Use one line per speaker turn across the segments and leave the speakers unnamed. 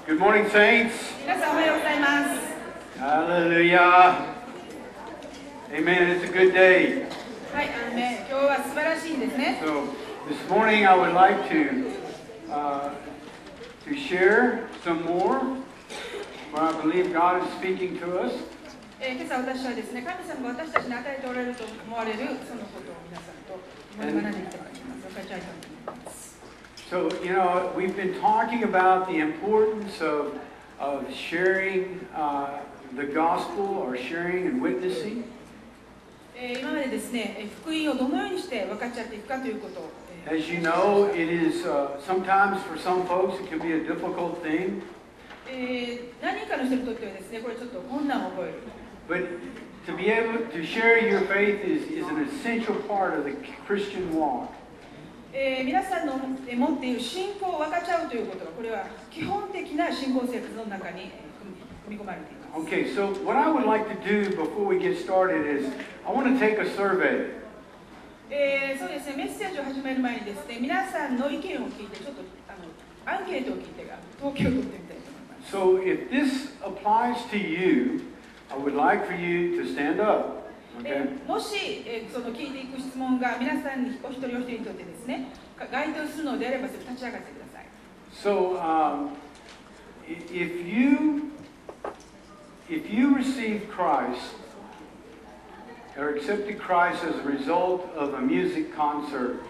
Good morning, saints.
皆さんおはようございます。
Hallelujah. Amen. It's a good day.
はい、今日は素晴らしいですね。
So this morning I would like to share some more what I believe God is speaking to us.
今朝私はですね、神様が私たちに与えておられると思われるそのことを皆さんと学んでいきたいと思います。分かち合いたいと思います。
So, you know, we've been talking about the importance of sharing the gospel or sharing and witnessing.
今までですね、福音をどのようにして分かち合っていくかということを。
As you know, it is sometimes for some folks it can be a difficult thing.
何人かの人にとってはですね、これちょっと困難を覚える。
But to be able to share your faith is an essential part of the Christian walk.
皆さんの持っている信仰を分かち合うということは、これは基本的な信仰生活の中に組み込まれています。
Okay, so what I would like to do before we get started is I want to take a survey.
そうですね、メッセージを始める前にですね、皆さんの意見を聞いて、ちょっとアンケートを聞いて、統計を取ってみたいと思います。
So if this applies to you, I would like for you to stand up. Okay?
もし、その聞いていく質問が皆さんにお一人お一人にとってですね、該当するのであれば、立ち上がってください。
So if you received Christ or accepted Christ as a result of a music concert,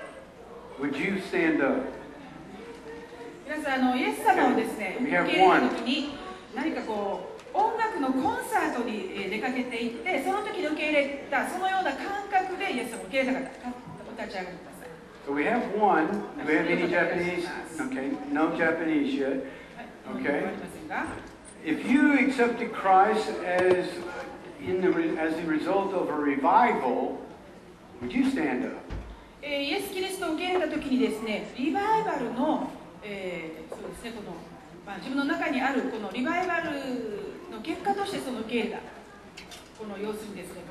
would you stand up?
皆さん、イエス様をですね、受け入れたときに、何かこう、音楽のコンサートに出かけていって、その時に受け入れた、そのような感覚でイエス様を受け入れた方、お立ち上がりください。
So we have one. Do we have any Japanese? Okay, no Japanese yet. Okay. If you accepted Christ as the result of a revival, would you stand up?
イエス・キリストを受け入れた時にですね、リバイバルの、そうですね、この、自分の中にあるこのリバイバルの結果としてその受け入れたこの様子にですね。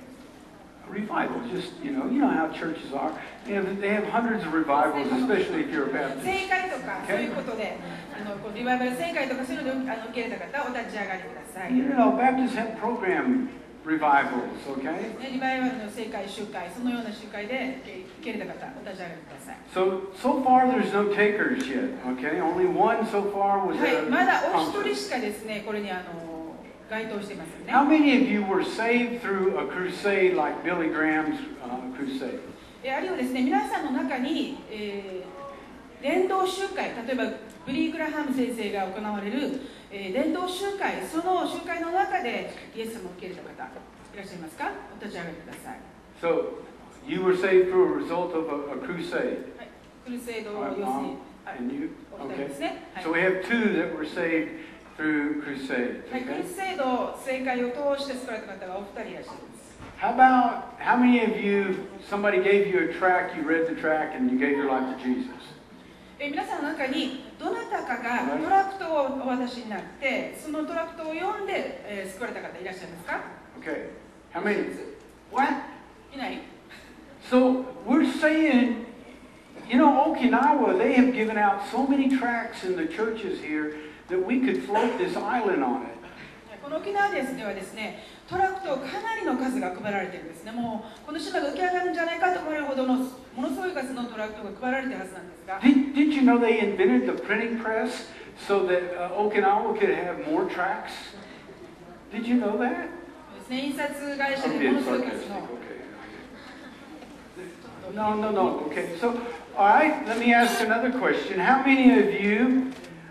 Revival, just you know how churches are. They have hundreds of revivals, especially if you're a Baptist.
正解とかそういうことで、こうリバイバル正解とかそういうので受け入れた方お立ち上がりください。
You know, Baptists have program revivals, okay?
リバイバルの正解集会、そのような集会で受け入れた方お立ち上がりください。
So far there's no takers yet, okay? Only one so far was
はい、まだお一
a
人しかですね、これに該当していますよね。
How many of you were saved through a crusade like Billy Graham's crusade?
あるいはですね、皆さんの中に、伝道集会、例えばブリー・グラハム先生が行われる、伝道集会、その集会の中でイエス様を受け入れた方いらっしゃいますか？お立ち上がりください。
So you were saved through a result of a crusade.
はい、クルセイドを要するに
And you?
お二人ですね。はい
So we have two that were saved through crusades.
はい、ク
Okay?
ルセイド正解を通して救われた方がお二人いらっしゃいます。
How many of you, somebody gave you a tract, you read the tract, and you gave your life to Jesus?
皆さんの中にどなたかがトラクトをお渡しになってそのトラクトを読んで、救われた方いらっしゃいますか？
Okay. How many? What?
いない？
So we're saying, you know, Okinawa, they have given out so many tracts in the churches here that we could float this island on it.
この沖縄ではですね、トラクトかなりの数が配られているんですね。もうこの島が浮き上がるんじゃないかと思われるほどのものすごい数のトラクトが配られているはずなんですが。
Did you know they invented the printing press so that Okinawa could have more tracts? Did you know that?
印刷会社でものすごい数の。
No. Okay. So, all right. Let me ask another question. How many of you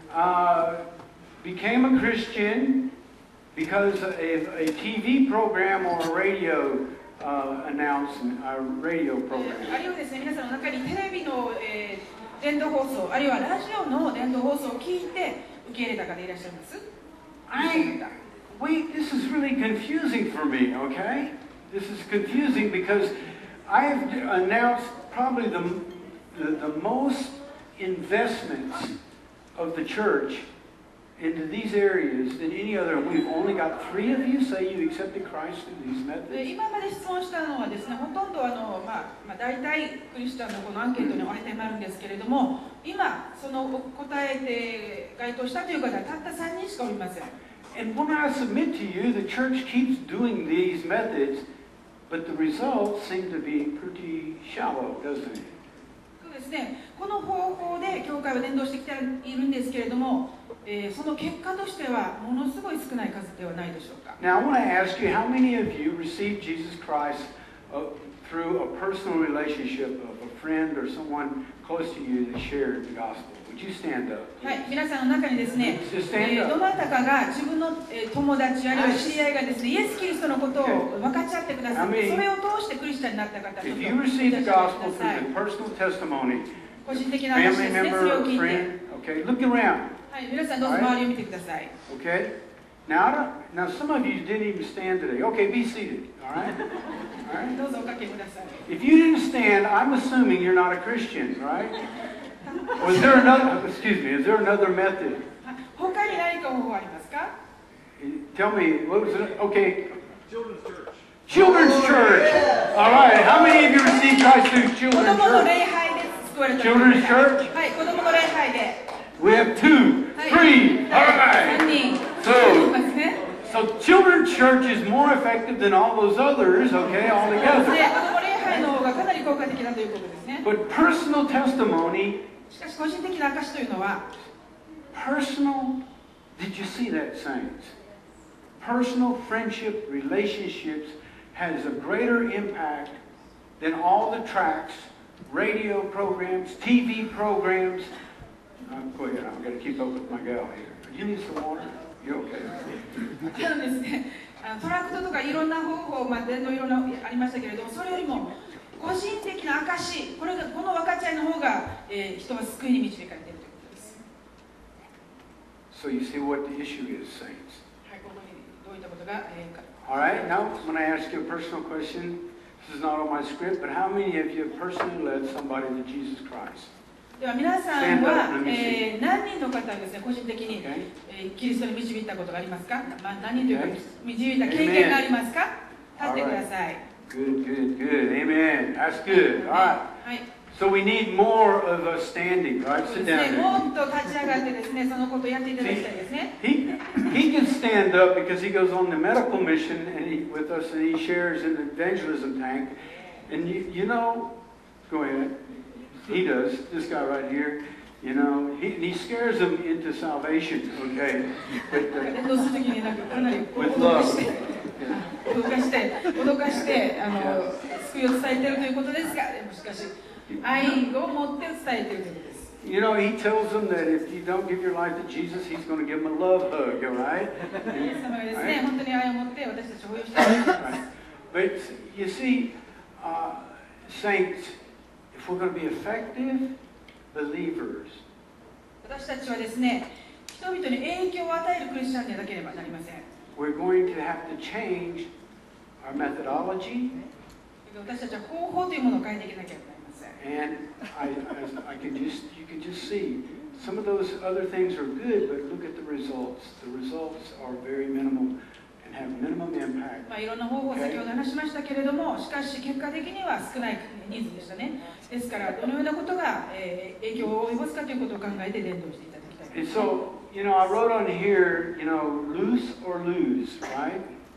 became a Christian because of a TV program or a radio announcement, a radio program?
あるいはですね、皆さんの中にテレビの、伝道放送、あるいはラジオの伝道放送を聞いて受け入れた方いらっしゃいます？
Wait, this is really confusing for me, okay? This is confusing because I have announced probably the most investments of the church into these areas than any other. We've only got 3 of you say you accepted Christ through these methods.
今まで質問したのはですね、ほとんど大体クリスチャンのこのアンケートに当てはまるんですけれども、今その答えて該当したという方はたった3人しかおりません。
And when I submit to you, the church keeps doing these methods, but the results seem to be pretty shallow, doesn't it?
そうですね、この方法で教会は伝道してきているんですけれども、その結果としてはものすごい少ない数ではないでしょうか。
Now, I want to ask you, how many of you received Jesus Christ through a personal relationship of a friend or someone close to you that shared the gospel? Would you stand up?
はい、皆さんの中にですね、
Stand
ど
up.
なたかが自分の友達あるいは知り合いがですね、イエス・キリストのことを分かち合ってくださって、それを通してクリスチャンになった方、ちょっ
If
と
you received the
くだ
gospel
さい。
through the personal testimony,
個人的な話で
family
すね、それ
member
を
or
聞いて、
friend, okay, look around,
はい、皆さんどうぞ周りを見てください。
okay? Now, some of you didn't even stand today. Okay, be seated, all right? All right?
どうぞおかけください。
If you didn't stand, I'm assuming you're not a Christian, right? Or is there another, excuse me, is there another method?
他に何か方法ありますか？
Tell me, what was it? Okay. Children's church. All right. How many of you received Christ through
子
children's
供の
church?
礼拝で救われた。
Children's church?
はい、子供の礼拝で。
We have 2, 3. All
3
right.
人。
So-
いますね。
So children's church is more effective than all those others, okay,
で、
altogether.
子供礼拝の方がかなり効果的だということですね。
But personal testimony,
しかし個人的な証というのは、
personal, did you see that, saints? Personal friendship, relationships has a greater impact than all the tracks, radio programs, TV programs. Go ahead, I've got to keep up with my gal here. You need some water? You're okay.
ですね、トラクトとかいろんな方法、伝道いろんなありましたけれども、それよりも個人的な証、この分かち合いの方が、人は救いに導かれているということです。
So you see what the issue is, saints.
はい、ここにどういったことが、か。
All right, now I'm going to ask you a personal question. This is not on my script, but how many of you have personally led somebody to Jesus Christ?
では皆さんは、何人の方がですね、個人的に、
Okay?
キリストに導いたことがありますか？何人というか、導いた経験がありますか？立ってください。
Good, good, good. Amen. That's good. All right.
はい。
So we need more of a standing, right?
そう
Sit
ですね、
down
も
there.
っと立ち上がってですね、そのことをやっていただきたいですね。
He can stand up because he goes on the medical mission and with us and he shares in the evangelism tank. And you know, go ahead. He does. This guy right here. You know, he scares them into salvation, okay? But,
伝道するときになんかかなり
with
脅
love.
かして救いを伝えているということですが、でもしかし愛を持って伝えているということです。
You know, he tells them that if you don't give your life to Jesus, he's going to give them a love hug, all right?
イエス様がですね、本当に愛を持って私たちを保養しています。
But you see, saints, if we're going to be effective believers,
私たちはですね、人々に影響を与えるクリスチャンでなければなりません。
we're going to have to change our methodology.
私たちは方法というものを変えていかなければなりません。
And you can just see some of those other things are good, but look at the results. The results are very minimal and have minimum impact.
いろんな方法を先ほど話しましたけれども、しかし結果的には少ない人数でしたね。ですからどのようなことが影響を及ぼすかということを考えて伝道していただきたい
And
です。
so, you know, I wrote on here, you know, loose or lose, right?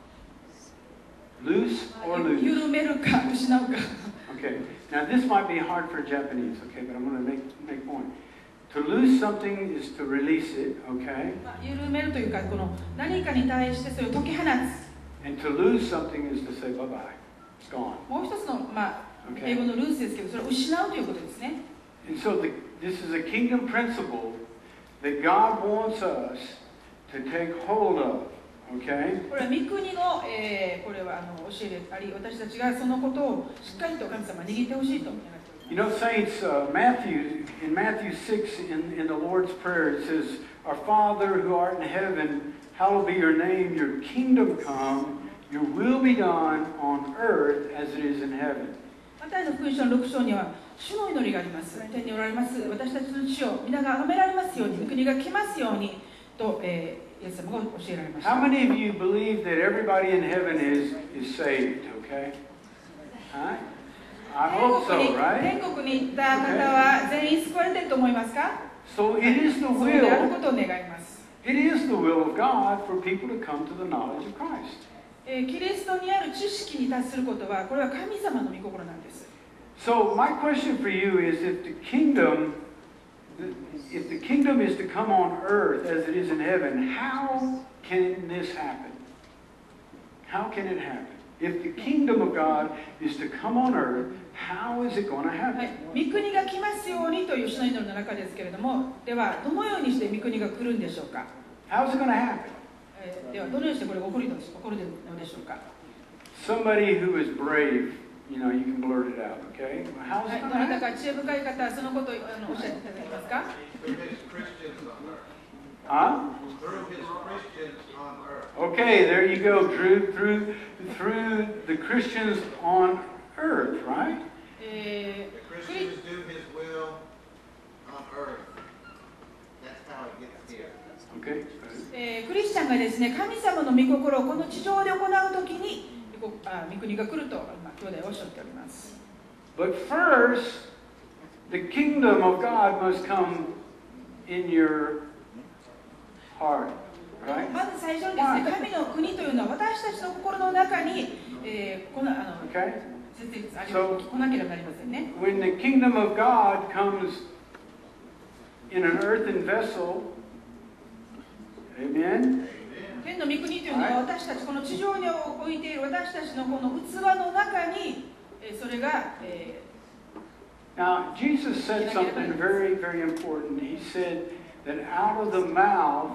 Loose or lose.
緩めるか失うか。
Okay. Now this might be hard for Japanese, okay, but I'm going to make point. To lose something is to release it, okay?
緩めるというか、この何かに対してそれを解き放つ。
And to lose something is to say bye bye. It's gone.
もう一つの、英語のルースですけど、それを失うということですね。
And so this is a kingdom principle that God wants us to take hold of, okay?
これは御国の、これは教えであり、私たちがそのことをしっかりと神様は握ってほしいと願っております。
You know, saints, in Matthew 6, in the Lord's Prayer, it says, Our Father who art in heaven, hallowed be your name, your kingdom come, your will be done on earth as it is in heaven.
マタイの福音書の6章には、主の祈りがあります。天におられます。私たちの主を皆が崇められますように、御国が来ますように、 と、イエス様が教えられました。
How many of you believe that everybody in heaven is saved? Okay? Huh? I hope so,
天
right?
国に行った方は全員救われていると思いますか？
So it is the
そうであるこ
will,
とを願います。
it is the will of God for people to come to the knowledge of Christ.
キリストにある知識に達することは、これは神様の御心なんです。
So my question for you is, if the kingdom is to come on earth as it is in heaven, how can this happen? How can it happen? If the kingdom of God is to come on earth, how is it going to
は
happen?
い、御国が来ますようにという主の祈りの中ですけれども、ではどのようにして御国が来るんでしょうか？
How's it going to happen?
ではどのようにしてこれが起こるのでしょうか？
Somebody who is brave, you know, you can blurt it out, okay? How's
はい、
it
ど
going to
なた
happen?
か知恵深い方はそのことをおっしゃっていただけますか？
Through his Christians on earth.
Huh?
Through his Christians on earth.
Okay, there you go, Drew. Through the Christians on earth, right?
The Christians do his will on earth. That's how it gets here.
Okay.
クリスチャンがですね、神様の御心をこの地上で行うときに御国が来ると兄弟はおっしゃっております。
But first, the kingdom of God must come in your heart, right?
まず最初にですね、神の国というのは私たちの心の中に、
Okay?
設立あり来なければなりませんね。
When the kingdom of God comes in an earthen vessel, amen?
天の御国というのは私たちこの地上に置いている私たちのこの器の中にそれが、
Now, Jesus said something very, very important. He said that out of the mouth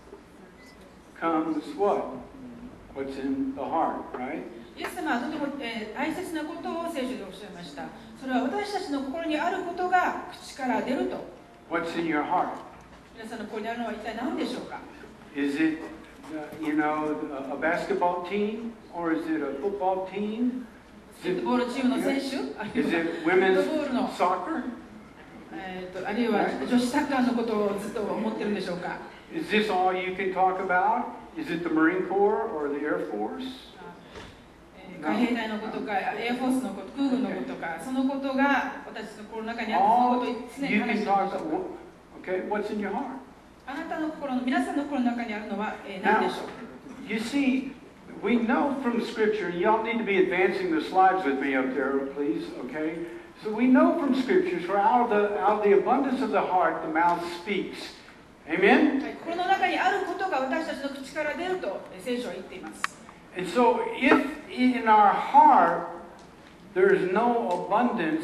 comes what? What's in the heart, right?
イエス様はとても、大切なことを聖書でおっしゃいました。それは私たちの心にあることが口から出ると。
What's in your heart?
皆さんの心にあるのは一体何でしょうか？
Is it, you know, a basketball team? Or is it a football team?
バスケットボールチームの選手、
Is
あるい
it
は
women's
フットボールの、
soccer?
あるいは女子サッカーのことをずっと思ってるんでしょうか？
Is this all you can talk about? Is it the Marine Corps or the Air Force?
海兵隊のことか、エアフォースのこと、空軍のことか、そのことが私の心の中にあって、そのことを
All
常に
you
話し
can
ている
talk
でしょうか？
about. Okay, what's in your heart?
あなたの心の、皆さんの心の中にあるのは、何でしょうか？
You see, we know from Scripture, and y'all need to be advancing the slides with me up there, please, okay? So we know from Scriptures, for out of the abundance of the heart, the mouth speaks. Amen?
はい、心の中にあることが私たちの口から出ると聖書は言っています。
And so if in our heart there is no abundance,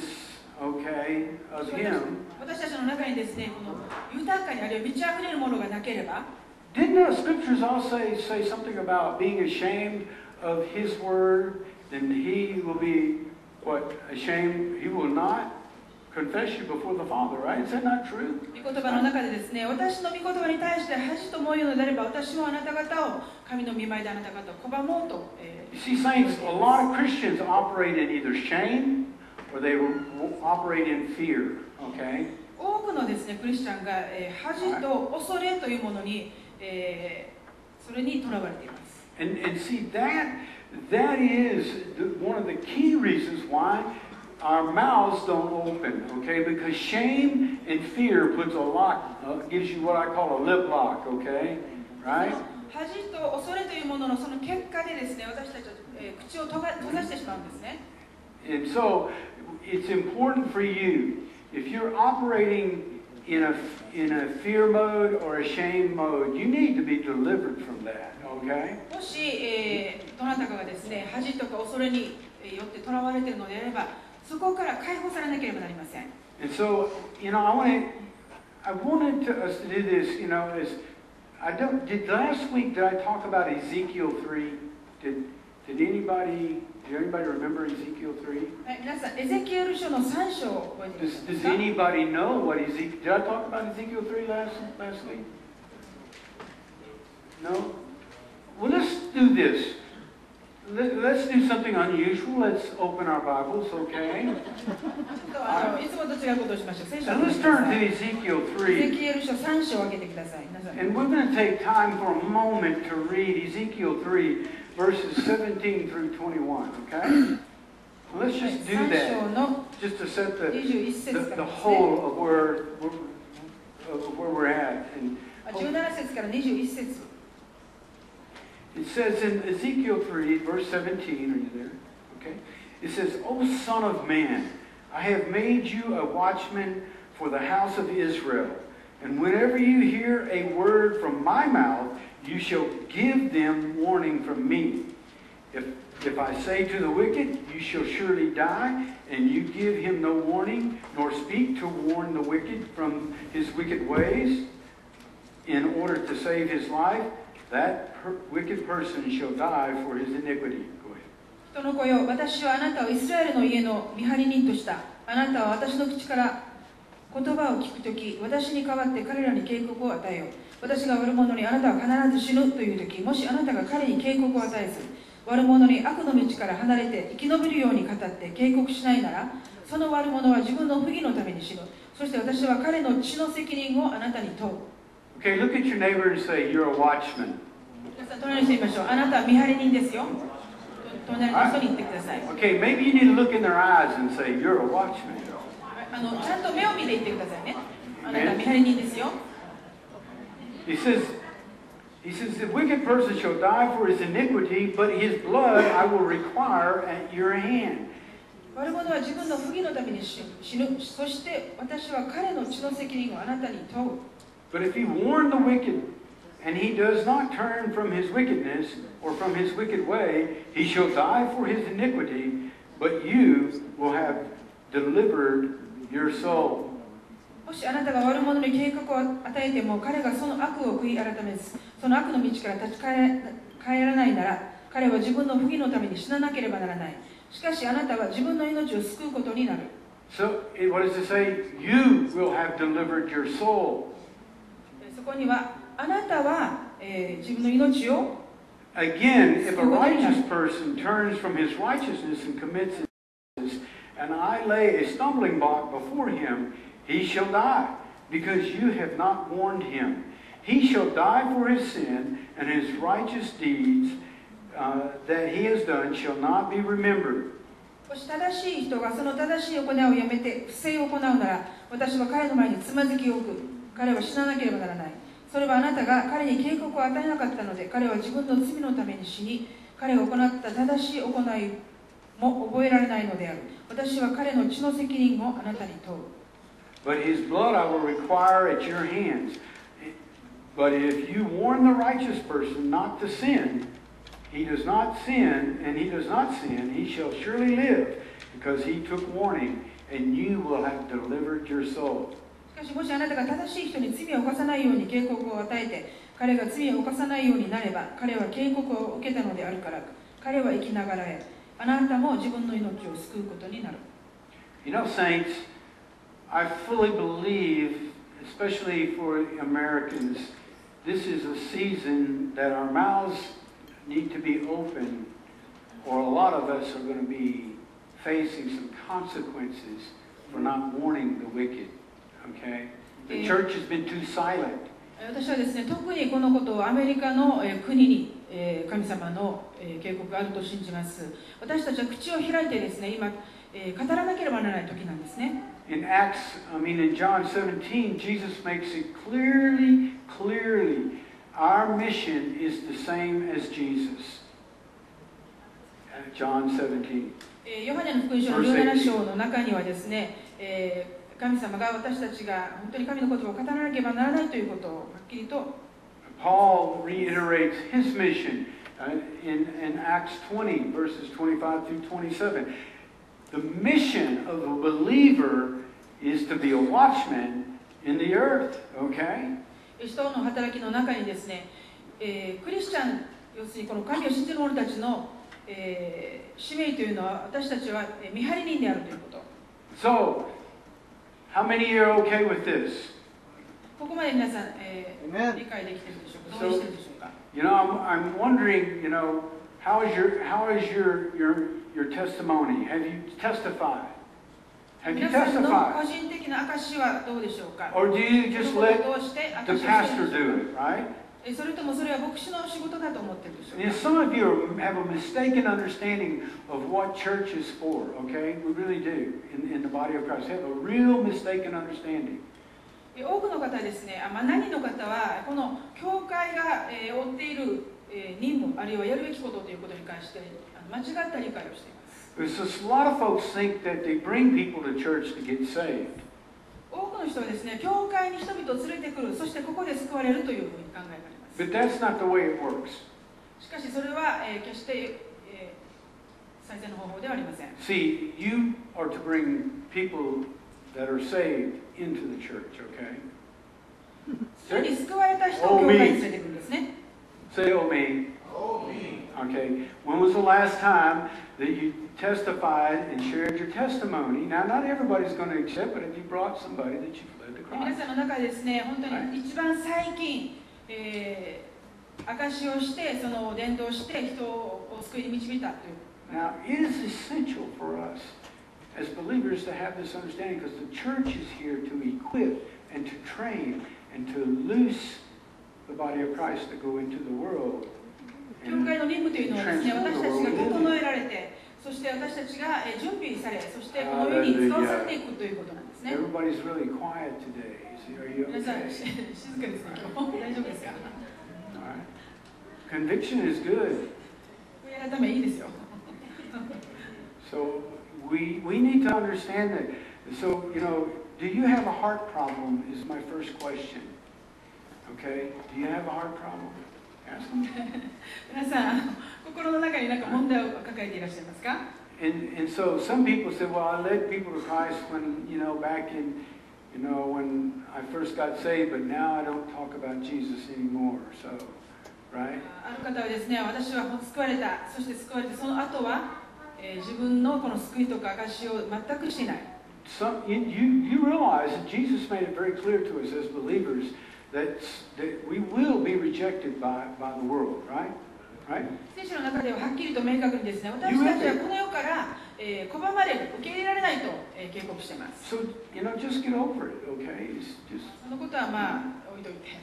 okay, of Him,
私たちの中にですね、この豊かにあるいは満ち溢れるものがなければ、
didn't the Scriptures also say something about being ashamed of His Word? Then He will be, what, ashamed? He will not confess you before the Father, right? Is that not true?
御言葉の中でですね、私の御言葉に対して恥と思うようであれば、私もあなた方を神の御前であなた方を拒もうと。
You see, saints, a lot of Christians operate in either shame or they operate in fear, okay?
多くのですね、クリスチャンが、恥と恐れというものに、それにとらわれています。
And see, that is one of the key reasons why our mouths don't open, okay? Because shame and fear puts a lock, gives you what I call a lip lock, okay? Right?
恥と恐れというもののその結果でですね、私たちは、口を閉ざしてしまうんですね。
And so it's important for you, if you're operating in a fear mode or a shame mode, you need to be delivered from that, okay?
もし、どなたかがですね、恥とか恐れによってとらわれているのであれば、そこから解放されなければなりません。
And so, you know, I wanted us to do this, you know, last week did I talk about Ezekiel 3? Did anybody remember Ezekiel 3?
はい、皆さん、エゼキエル書の3章を覚えています
Does
か？
anybody know what Ezekiel? Did I talk about Ezekiel 3 last week? No? Well, let's do this. let's do something unusual. Let's open our Bibles, okay?
いつもと違うことをしましょう。聖書を
And
開
let's
けてくだ
turn
さ
to
い。
Ezekiel
エゼ
3.
キエル書3章を開けてください。皆さん
And we're going to take time for a moment to read Ezekiel 3, verses 17 through 21, okay? Let's just do
3
that,
章の
just to set the,
21節か
the,
ら
the
ですね。
whole of where we're at. And
17節から21節。
it says in Ezekiel 3, verse 17, are you there? Okay. It says, O son of man, I have made you a watchman for the house of Israel. And whenever you hear a word from my mouth, you shall give them warning from me. If I say to the wicked, you shall surely die, and you give him no warning, nor speak to warn the wicked from his wicked ways, in order to save his life, that wicked person shall die for his iniquity. Go ahead.
人の子よ、私はあなたをイスラエルの家の見張り人とした。あなたは私の口から言葉を聞くとき、私に代わって彼らに警告を与えよう。私が悪者にあなたは必ず死ぬというとき、もしあなたが彼に警告を与えず、悪者に悪の道から離れて生き延びるように語って警告しないなら、その悪者は自分の不義のために死ぬ。そして私は彼の血の責任をあなたに問う。
Okay, look at your neighbor and say, you're a watchman.
皆さん、隣の人に言いましょう。あなたは見張り人ですよ。隣の人に言ってください。
Okay, maybe you need to look in their eyes and say, you're a watchman.
ちゃんと目を見て言ってくださいね。あなたは見張り人ですよ。
He says, the wicked person shall die for his iniquity, but his blood I will require at your hand.
悪者は自分の不義のために死ぬ。そして私は彼の血の責任をあなたに問う。
But if he warn the wicked, and he does not turn from his wickedness or from his wicked way, he shall die for his iniquity, but you will have delivered your soul.
もしあなたが悪者に警告を与えても、彼がその悪を悔い改めず、その悪の道から立ち返らないなら、彼は自分の不義のために死ななければならない。しかしあなたは自分の命を救うことになる。
So, what does it say? You will have delivered your soul.
そこには、あなたは、自分の命を
Again, if a righteous person turns from his righteousness and commits sins, and I lay a stumbling block before him, he shall die, because you have not warned him. He shall die for his sin, and his righteous deeds that he has done shall not be remembered.
もし正しい人がその正しい行いをやめて不正を行うなら、私は彼の前につまずきを置く。彼は死ななければならない。それはあなたが彼に警告を与えなかったので、彼は自分の罪のために死に、彼が行った正しい行いも覚えられないのである。私は彼の血の責任をあなたに問う。
But his blood I will require at your hands. But if you warn the righteous person not to sin, he does not sin, and he does not sin, he shall surely live, because he took warning, and you will have delivered your soul.
しかし、もしあなたが正しい人に罪を犯さないように警告を与えて、彼が罪を犯さないようになれば、彼は警告を受けたのであるから、彼は生きながらえ、あなたも自分の命を救うことになる。
You know, saints, I fully believe, especially for Americans, this is a season that our mouths need to be open, or a lot of us are going to be facing some consequences for not warning the wicked. Okay? The church has been too silent.
私はですね、特にこのことをアメリカの国に神様の警告があると信じます。私たちは口を開いてですね、今語らなければならない時なんですね。
In John 17, Jesus makes it clearly, our mission is the same as Jesus. John 17.
ヨハネの福音書の17章の中にはですね、神様が私たちが本当に神の言葉を語らなければならないということをはっきりと
Paul reiterates his mission in Acts 20, verses 25 through 27. The mission of a believer is to be a watchman in the earth, okay?
使徒の働きの中にですね、クリスチャン、要するにこの神を信じる者たちの、使命というのは私たちは見張り人であるということ。
So, how many are okay with this?
ここまで皆さん、理解できているでしょうか。同意しているでしょうか。
You know, I'm wondering, How is your testimony? Have you testified? Have you
皆さんの個
testified?
人的な証しはどうでしょうか。
Or do you just
この
let
ことを通して
the
証しをして
pastor
いる
do it, right?
それともそれは牧師の仕事だと思ってるでしょう
And
か。
some of you have a mistaken understanding of what church is for, okay? We really do in the body of Christ. We have a real mistaken understanding.
多くの方はですね、何人の方はこの教会が負っている任務あるいはやるべきことということに関して間違った理解をしています。
There's just a lot of folks think that they bring people to church to get saved.
多くの人はですね、教会に人々を連れてくる、そしてここで救われるというふうに考えられます。
But that's not the way it works.
しかしそれは決して最善の方法ではありません。
See, you are to bring people that are saved into the church, okay?
すでに救われた人を教会に連れてくるんですね。
Say, oh me.
Oh, me.
Okay. When was the last time that you testified and shared your testimony? Now, not everybody's going to accept, but if you brought somebody that you've led to
皆
Christ.
さんの中でですね、本当に一番最近、証しをしてその伝道して人を救いに導いたという。
Now, it is essential for us as believers to have this understanding because the church is here to equip and to train and to loose the body of Christ to go into the world.
教会の任務というのはですね、私たちが整えられて、そして私たちが準備され、そしてこの世に使わされていくということなんですね。
Everybody's really quiet today. Are you
皆さん、
okay?
静かですね、今日。大丈夫ですか？
All right. Conviction is good.
悔い改めいいですよ。
So we need to understand that. So, do you have a heart problem is my first question. Okay? Do you have a heart problem? Ask them.
皆さん、心の中に何か問題を抱えていらっしゃいますか？
And so some people say, well, I led people to Christ when, back in, when I first got saved, but now I don't talk about Jesus anymore. So, right?
ある方はですね、私は救われた、そして救われてその後は、自分のこの救いとか証しを全くしていない。
You realize that Jesus made it very clear to us as believers that we will be rejected by the world, right? Right?
聖書の中でははっきりと明確にですね、私たちはこの世から拒まれる、受け入れられないと警告しています。
So, just get over it, okay? Just
そのことはまあ置いといて。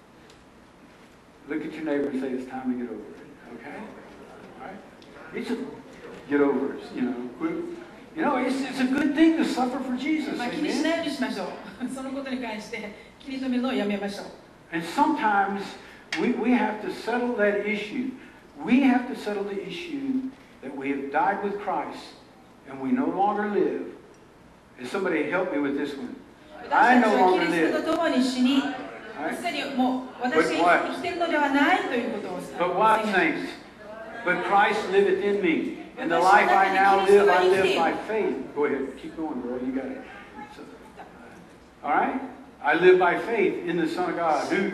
look at your neighbor and say, it's time to get over it, okay? All right? It's a get over it, it's a good thing to suffer for Jesus.
まあ気にし
Amen?
ないようにしましょう。そのことに関して気に留めるのをやめましょう。
And sometimes we have to settle that issue. We have to settle the issue that we have died with Christ and we no longer live. And somebody help me with this one.
私たちはキリストと共に死に、すでにもう私が生きているのではないということを
But what, saints? But Christ liveth in me. And the life I now live, I live by faith. Go ahead. Keep going, girl. You got it. So, all right? I live by faith in the Son of God who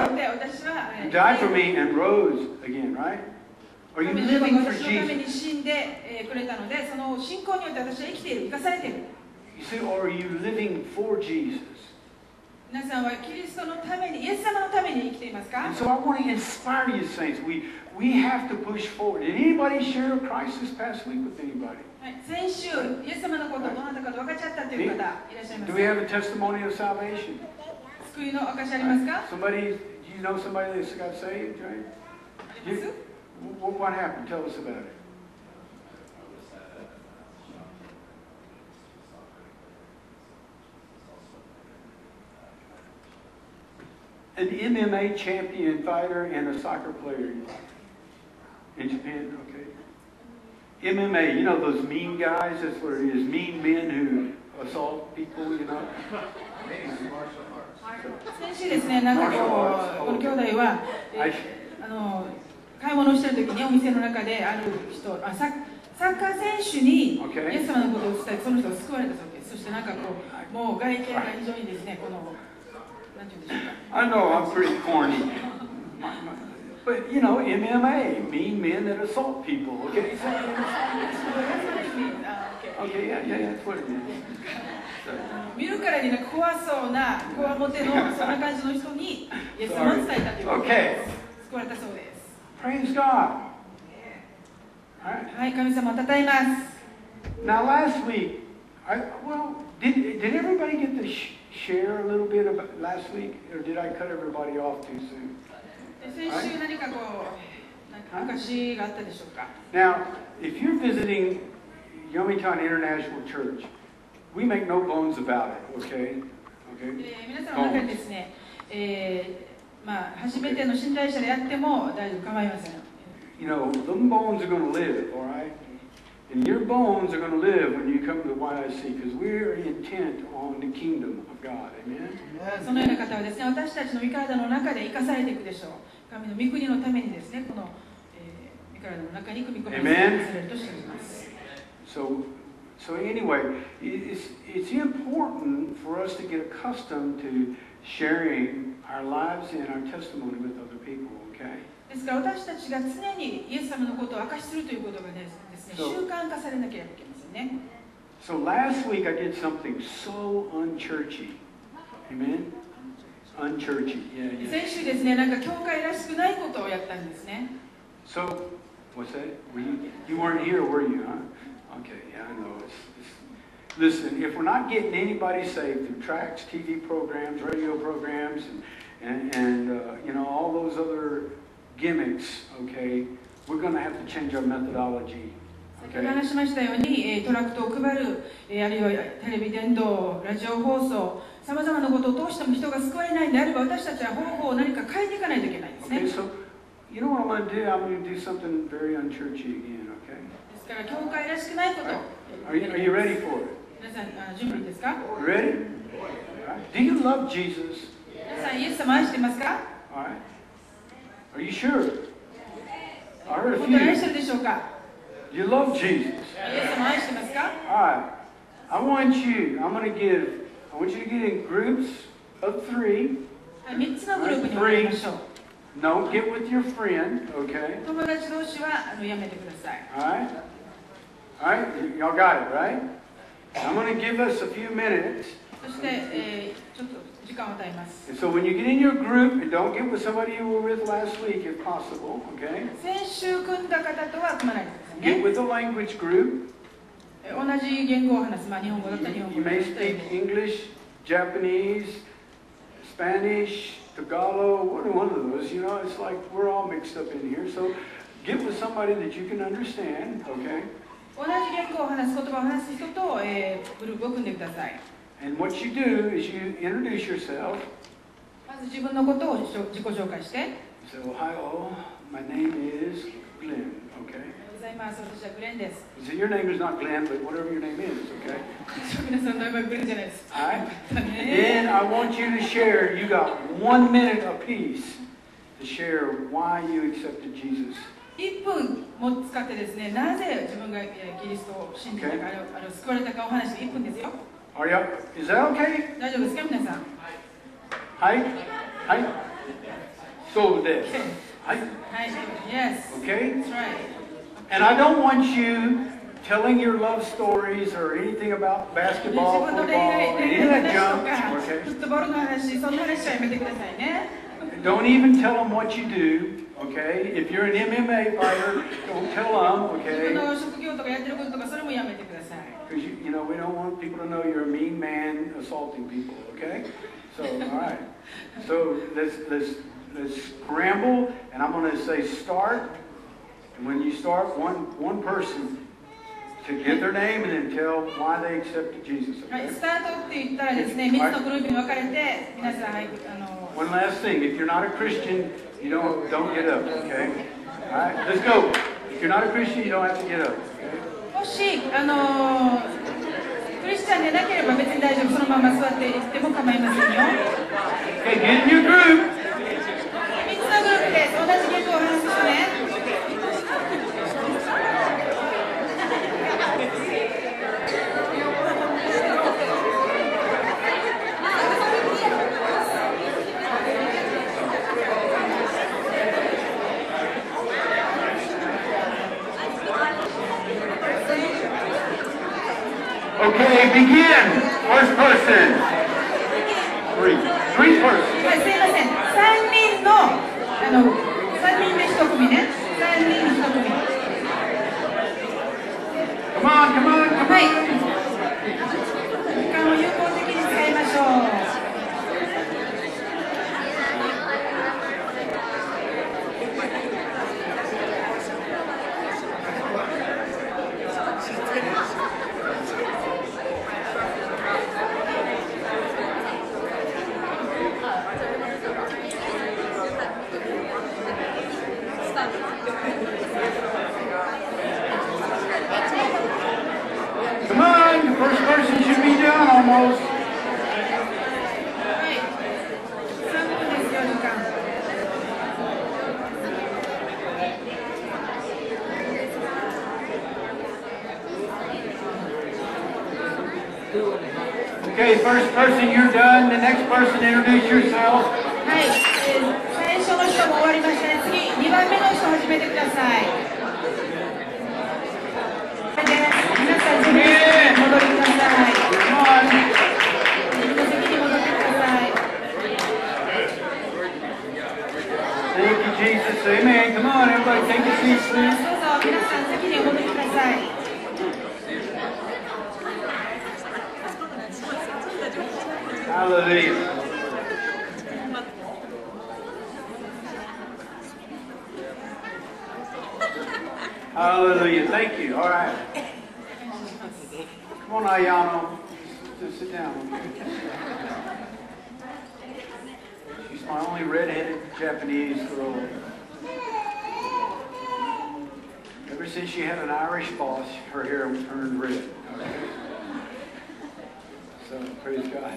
died for me and rose again, right? Are you living for
私のため
Jesus?
に死んでくれたので、その信仰によって私は生きている、生かされている。
You see, or are you living for Jesus?
皆さんはキリストのために、イエス様のために生きていますか？
And so I want to inspire you, saints. We have to push forward. Did anybody share Christ this past week with anybody?
はい、先週、イエス様のことをどなたかと分かっちゃったという方いらっしゃいます
Do we have
か？
a testimony of salvation?
救いの証ありますか？
Somebody, do you know somebody that got saved, right?
あります？
What happened? Tell us about it. An MMA champion fighter and a soccer player in Japan, okay. MMA, those mean guys, that's what it is, mean men who assault people,
Maybe martial arts.
先週ですね、なんかこの兄弟は、買い物をしている時にお店の中である人、サッカー選手にイエス様のことを伝えて、その人が救われたそうです。そしてなんかもう外見が非常にですね、なんていうんでしょうか。
I know I'm pretty corny. But, MMA, mean men that assault people, okay? Okay, yeah, that's what it is.
見るからに怖そうな、こわもてのそんな感じの人にイエス様を伝えたということです。救われたそうです。
Praise God. Alright.
はい、神様をたたえます。
Now, last week, did everybody get to share a little bit about last week, or did I cut everybody off too soon?
先週何かこう、証があったでしょうか。
Now, if you're visiting Yomitan International Church, we make no bones about it, okay? Okay?
皆さんの中でですね、初めての信頼者であっても大丈夫、構いません。
You know, them bones are going to live, all right? And your bones are going to live when you come to the YIC, because we're intent on the kingdom of God. Amen?
そのような方はですね、私たちの御体の中で生かされていくでしょう。神の御国のためにですね、この、御体の中に組み込まれると信じます。
So anyway, it's important for us to get accustomed to sharing our lives and our testimony with other people, okay?
ですから私たちが常にイエス様のことを明かしするということがですね、習慣化されなければいけませんね。
So last week I did something so unchurchy. Amen? Unchurchy. Yeah.
先週ですね、なんか教会らしくないことをやったんですね。
So, what's that? You weren't here, were you, huh? Okay, yeah, I know. Listen, if we're not getting anybody saved through tracts, TV programs, radio programs, and you know, all those other gimmicks, okay, we're going to have to change our methodology.
先ほど話しましたように、トラクトを配る、あるいはテレビ伝道、ラジオ放送、さまざまなことを通しても人が救われないのであれば、私たちは方法を何か変えていかないといけないんですね。
Okay, so you know what I'm going to do? I'm going to do something very unchurchy again, okay?
ですから、教会らしくないことを。
Are you ready for it?
皆さん、準備ですか？
Ready? Do you love Jesus?
皆さん、イエス様を愛してますか？
All right. Are you sure? I heard a
本当に愛し
few.
てるでしょうか？
You love Jesus.
イエス様を愛してますか？
All right. I want you to get in groups of 3.
3つのグループに分かれましょう。
Don't get with your friend, okay?
友達同士はやめてください。
All right? All right? Y'all got it, right? I'm going to give us a few minutes.
そして、ちょっと時間を与えます。
And so when you get in your group, and don't get with somebody you were with last week if possible, okay?
先週組んだ方とは組まないでください
Get
ね。
with a language group.
同じ言語を話す、日本語だったら日本語
You
だ
may
ったら英
speak
語
English, Japanese, Spanish, Tagalog, one of those. You know, it's like we're all mixed up in here. So get with somebody that you can understand, okay?
同じ言語を話す、言葉を話す人と、グループを組んでください。
And what you do is you introduce yourself.
まず自分のことを自己紹介して。
So, hi, my name is Glenn, okay?
おはようございます。私はグレンです。
So your name is not Glenn, but whatever your name is, okay?
皆さんの名前グレンじゃないです。
All right? Then I want you to share, you got 1 minute apiece to share why you accepted Jesus.
1分も使ってですね、なぜ自分がキリストを信じたか、あれを救われたかを話して1分ですよ。
Are you? Is that okay?
大丈夫ですか、皆さん。
はいはいそうです。はい。
はい、Yes.
Okay?
That's right.
And I don't want you telling your love stories or anything about
自
basketball,
分の
football,
恋愛
any of
の
that
話と
junk.
か、フ
Okay?
ットボールの話、そんな話はやめてくださいね。
Don't even tell them what you do. Okay? If you're an MMA fighter, don't tell them.
自分
Okay?
の職業とかやってることとか、それもやめてください。
Because you know we don't want people to know you're a mean man assaulting people. Okay? So all right. So let's scramble, and I'm going to say start. And when you start, one person to give their name and then tell why they accepted Jesus.
はい、
Okay?
スタートって言ったらですね、3つのグループに分かれて、皆さん、はい、
One last thing. If you're not a Christian, you don't get up. Okay? All right. Let's go. If you're not a Christian, you don't have to get up. Okay?
もし、クリスチャンでなければ別に大丈夫、そのまま座っていっても構いませんよ。
Okay. Get in your group.
3つのグループです。同じ言語を話す人ね。
Okay, begin. First person. Three person.
はい、すいません。3人の、3人で1組ね。3人1組。
Come on, the first person should be done almost.
はい、3分ですよ、時間。
Okay, first person, you're done. The next person, introduce yourself.
はい、最初の人も終わりましたね。次、2番目の人始めてください。皆さん、自分の席に戻りください。
Come on.
自分の席に戻ってください。
Thank you, Jesus. Amen. Come on, everybody, take a seat,
どう
please.
ぞ、皆さん、席にお戻りください。
Hallelujah. Hallelujah. Thank you. All right. Come on, Ayano. Just sit down. She's my only red-headed Japanese girl. Ever since she had an Irish boss, her hair turned red. Okay. So, praise God.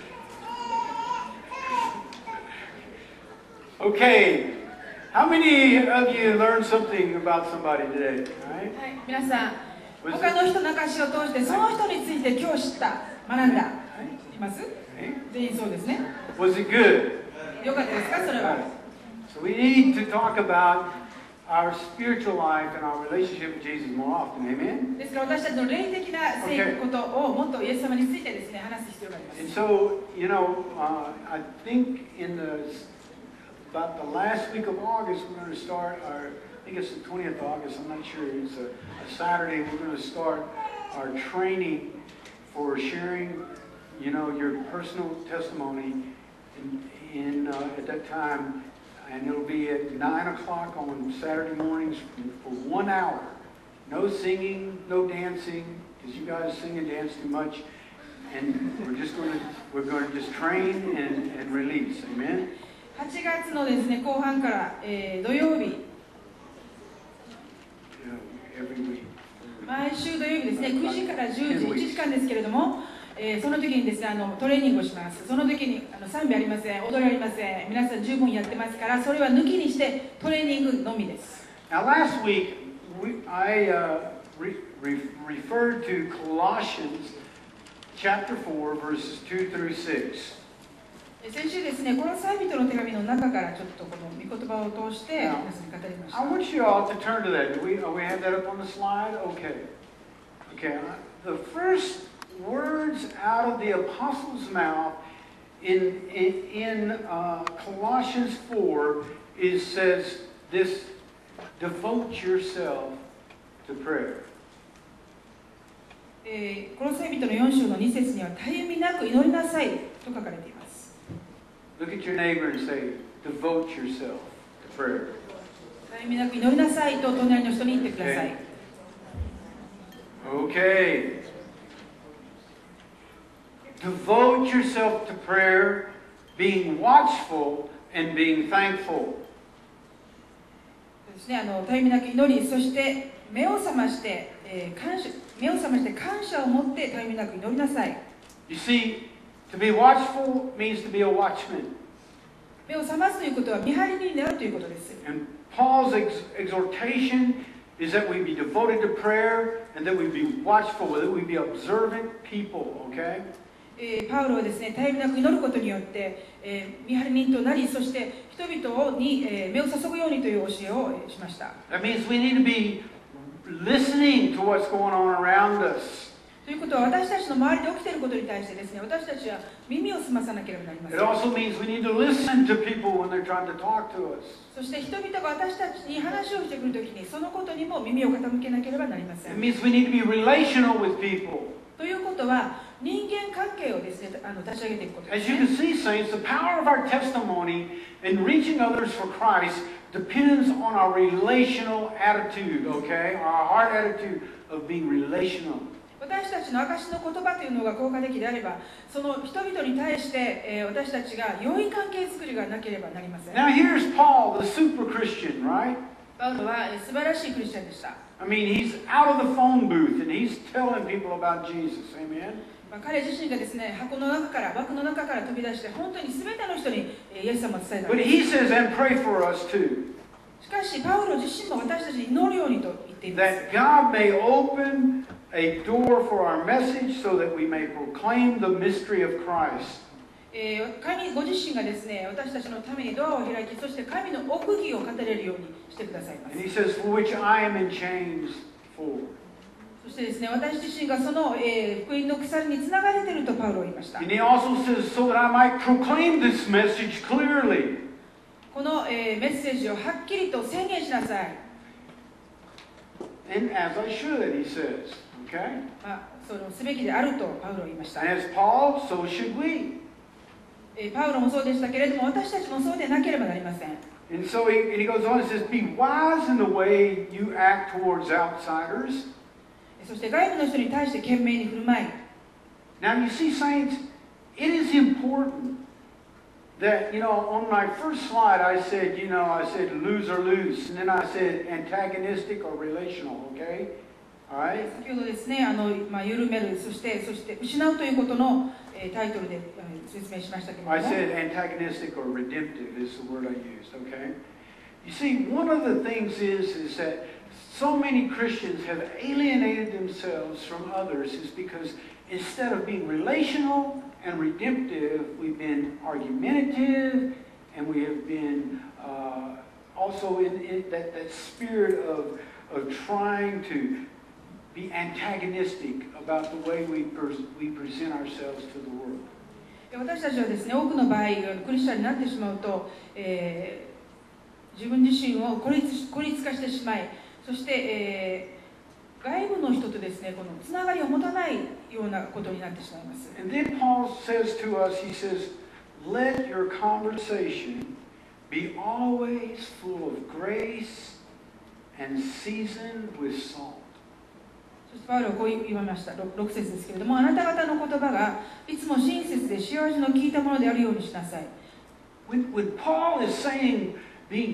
Okay. How many of you learned something about somebody today? All right?
はい、皆さん、他の人の証を通して、その人について今日知った、学んだ。います？全員そうですね。
Was it good?
よかったですか、それは。
So we need to talk about our spiritual life and our relationship with Jesus more often. Amen?
ですから私たちの霊的なことをもっとイエス様についてですね、話す必要があります。
And so, you know, I think about the last week of August, we're going to start our, I think it's the 20th of August, I'm not sure, it's a Saturday, we're going to start our training for sharing, you know, your personal testimony at that time, and it'll be at 9 o'clock on Saturday mornings for 1 hour. No singing, no dancing, because you guys sing and dance too much, and we're going to just train and release. Amen?
8月のですね、後半から、土曜日、毎週土曜日ですね、9時から10時、1時間ですけれども、その時にですね、トレーニングをします。その時に賛美ありません、踊りありません、皆さん十分やってますから、それは抜きにしてトレーニングのみです。
Now, last week, I referred to Colossians chapter 4, verses 2 through 6.
先週ですね、このサイビトの手紙の中からちょっとこの御言葉を通して皆さんに語りました。
I want you all to turn to that. Do we have that up on the slide? Okay. Okay. The first words out of the apostle's mouth in Colossians 4 says this: devote yourself to prayer.
このサイビトの4章の2節には、たゆみなく祈りなさいと書かれています。
Look at your neighbor and say, devote yourself to prayer.
たゆみなく祈りなさいと隣の人に言ってください。
Okay. Devote yourself to prayer, being watchful and being thankful.
ですね、たゆみなく祈り、そして目を覚まして感謝を持ってたゆみなく祈りなさい。
You see, to be watchful means to be a watchman.
目を覚ますということは見張りになるということです。
And Paul's exhortation is that we be devoted to prayer and that we be watchful, that we be observant people, okay?
パウロはですね、たゆみなく祈ることによって、見張り人となり、そして人々に、目を注ぐようにという教えをしました。
That means we need to be listening to what's going on around us.
ということは、私たちの周りで起きていることに対してですね、私たちは耳を澄まさなければなりませ
It
ん。
also means we need to listen to people when they're trying to talk to us.
そして人々が私たちに話をしてくるときに、そのことにも耳を傾けなければなりませ
It
ん。
means we need to be relational with people.
ということは、人間関係をですね、立ち上げていくことで
As
す
you
ね。
can see, saints, the power of our testimony in reaching others for Christ depends on our relational attitude, okay? Our heart attitude of being relational.
私たちの証の言葉というのが効果的であれば、その人々に対して、私たちが良い関係づくりがなければなりません。
Now here's Paul, the super Christian, right?
パウロは素晴らしいクリスチャンでした。
I mean, he's out of the phone booth and he's telling people about Jesus. Amen?
彼自身がですね、枠の中から飛び出して、本当に全ての人にイエス様を伝えたん
But
です。
he says, and pray for us too,
しかし、パウロ自身も私たちに祈るようにと言っています。
that God may open a door for our message so that we may proclaim the mystery of Christ.
神ご自身がですね、私たちのためにドアを開き、そして神の奥義を語れるようにしてくださいます。
And he says, for which I am in chains for.
そしてですね、私自身がその、福音の鎖につながれているとパウロは言いました。
And he also says, so that I might proclaim this message clearly.
この、メッセージをはっきりと宣言しなさい。
And as I should, he says. Okay?
それをすべきであるとパウロは言いました。
And as Paul, so should we.
パウロもそうでしたけれども、私たちもそうでなければなりません。
And so he goes on and says, be wise in the way you act towards outsiders.
そして外部の人に対して懸命に振る舞い。
Now you see, saints, it is important that, on my first slide I said, I said lose or lose. And then I said antagonistic or relational, okay? All right?
先ほどですね、緩める、そして失うということの、タイトルで説明しましたけれども。
I said antagonistic or redemptive is the word I used, okay? You see, one of the things is that so many Christians have alienated themselves from others is because instead of being relational and redemptive, we've been argumentative and we have been also in that spirit of trying to be antagonistic about the way we present ourselves to the world.
私たちはですね、多くの場合、クリスチャンになってしまうと、自分自身を孤立化してしまい、そして、外部の人とですね、このつながりを持たないようなことになってしまいます。
And then Paul says to us, he says, let your conversation be always full of grace and seasoned with salt.
そしてパウロはこう言われました。6節ですけれども、あなた方の言葉がいつも親切で塩味の効いたものであるようにしなさい。
When Paul is saying being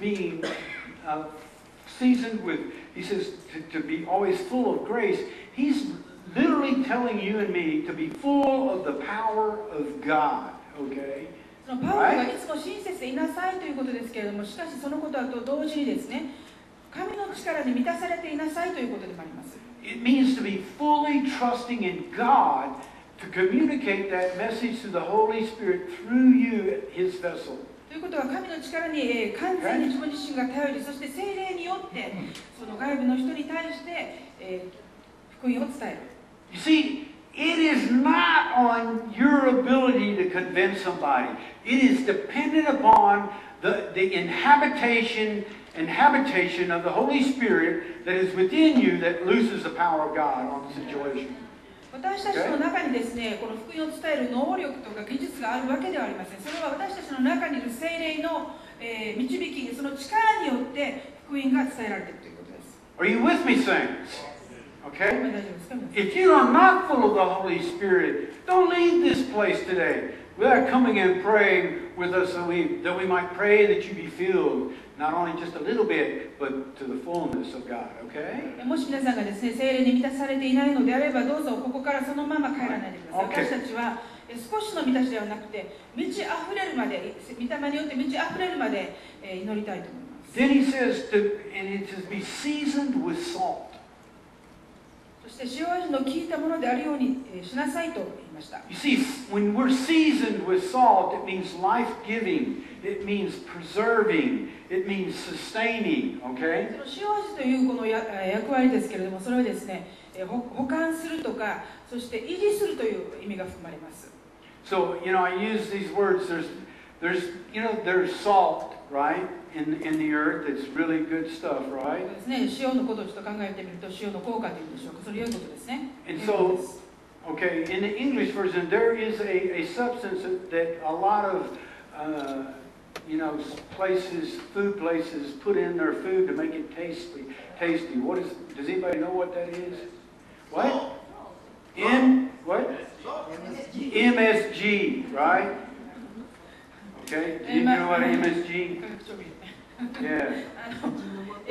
seasoned with, he says to be always full of grace, he's literally telling you and me to be full of the power of God, okay?
そのパウロがいつも親切でいなさいということですけれども、しかしそのことと同時にですね、神の力に満たされていなさいということでもあります。
It means to be fully trusting in God to communicate that message to the Holy Spirit through you, His vessel.
ということは神の力に完全に自分自身が頼り、そして聖霊によってその外部の人に対して福音を伝える。
You see, it is not on your ability to convince somebody. It is dependent upon the habitation of the Holy Spirit that is within you that looses the power of God on the situation.
私たちの中にですね、この福音を伝える能力とか技術があるわけではありません。それは私たちの中にいる聖霊の導き、その力によって福音が伝えられているということです。
Are you with me, saints? Okay?
大丈夫ですか？
If you are not full of the Holy Spirit, don't leave this place today without coming and praying with us that we might pray that you be filled, not only just a little bit, but to the fullness of God, okay?
もし皆さんがですね、聖霊に満たされていないのであれば、どうぞここからそのまま帰らないでください。
Okay.
私たちは少しの満たしではなくて、満ち溢れるまで、御霊によって満ち溢れるまで祈りたいと思います。
Then he says, and it says, be seasoned with salt.
そして塩味の効いたものであるようにしなさいと言いました。
You see, when we're seasoned with salt, it means life-giving, it means preserving, it means sustaining, okay?
その塩味というこの役割ですけれども、それはですね、保管するとか、そして維持するという意味が含まれます。
So, I use these words, there's salt, right, in the earth, it's really good stuff,
そう
right?
ですね、塩のことをちょっと考えてみると、塩の効果というんでしょうか、それ良いことですね。
And so, okay, in the English version, there is a substance that a lot of, food places put in their food to make it tasty. Does anybody know what that is? What? What? MSG, right? Okay, do you know what MSG? Yeah.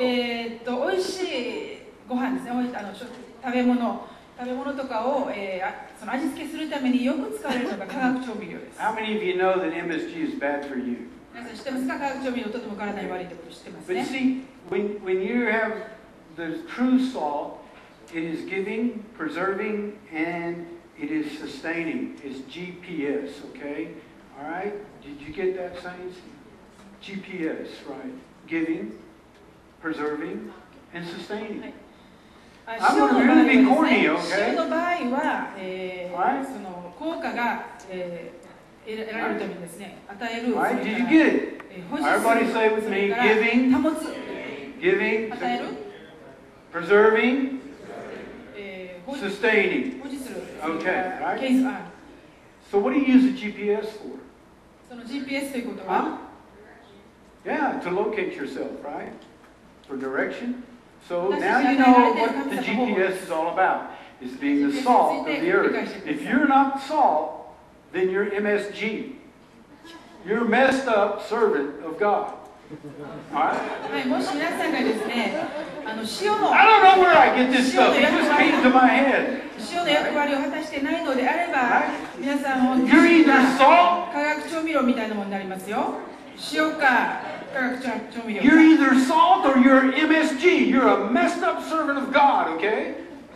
味しいご飯ですね、食べ物とかを、その味付けするためによく使われるのが化学調味料です。
How many of you know that MSG is bad for you?
皆さん知ってますか？化学調味料とても体に悪いということ知ってます
But you
ね。
see, when you have the true salt, it is giving, preserving, and it is sustaining. It's GPS, okay? All right? Did you get that, saints? GPS, right? Giving, preserving, and sustaining.
塩
I'm
の場合は
really
です
being corny,
ね、
okay?
塩の場合は、
はい
その効果が、得られるためにですね、与える、
All
そ
right?
れ
Did
か
you
ら
get it?
保持す
Everybody
る、
say with
そ
me,
れから
giving,
保つ、
giving,
与える、
preserving,
保持
sustaining.
保持する、
Okay, right?
ケースあ
So what do you use the GPS for?
その GPS ということは、
Yeah, to locate yourself, right? For direction. So
That's
now you
exactly
know
right.
what the GPS is all about. It's being the salt of the earth. If you're not salt, then you're MSG. You're a messed up servant of God. All right?
はい、もし皆さんがですね、塩の
I don't know where I get this stuff. It just came to my head.
塩の役割を果たしてないのであれば、皆さん
You're either salt,
化学調味料みたいなものになりますよ。塩か化学調味料か。
you're either salt or you're MSG. You're a messed up servant of God, okay?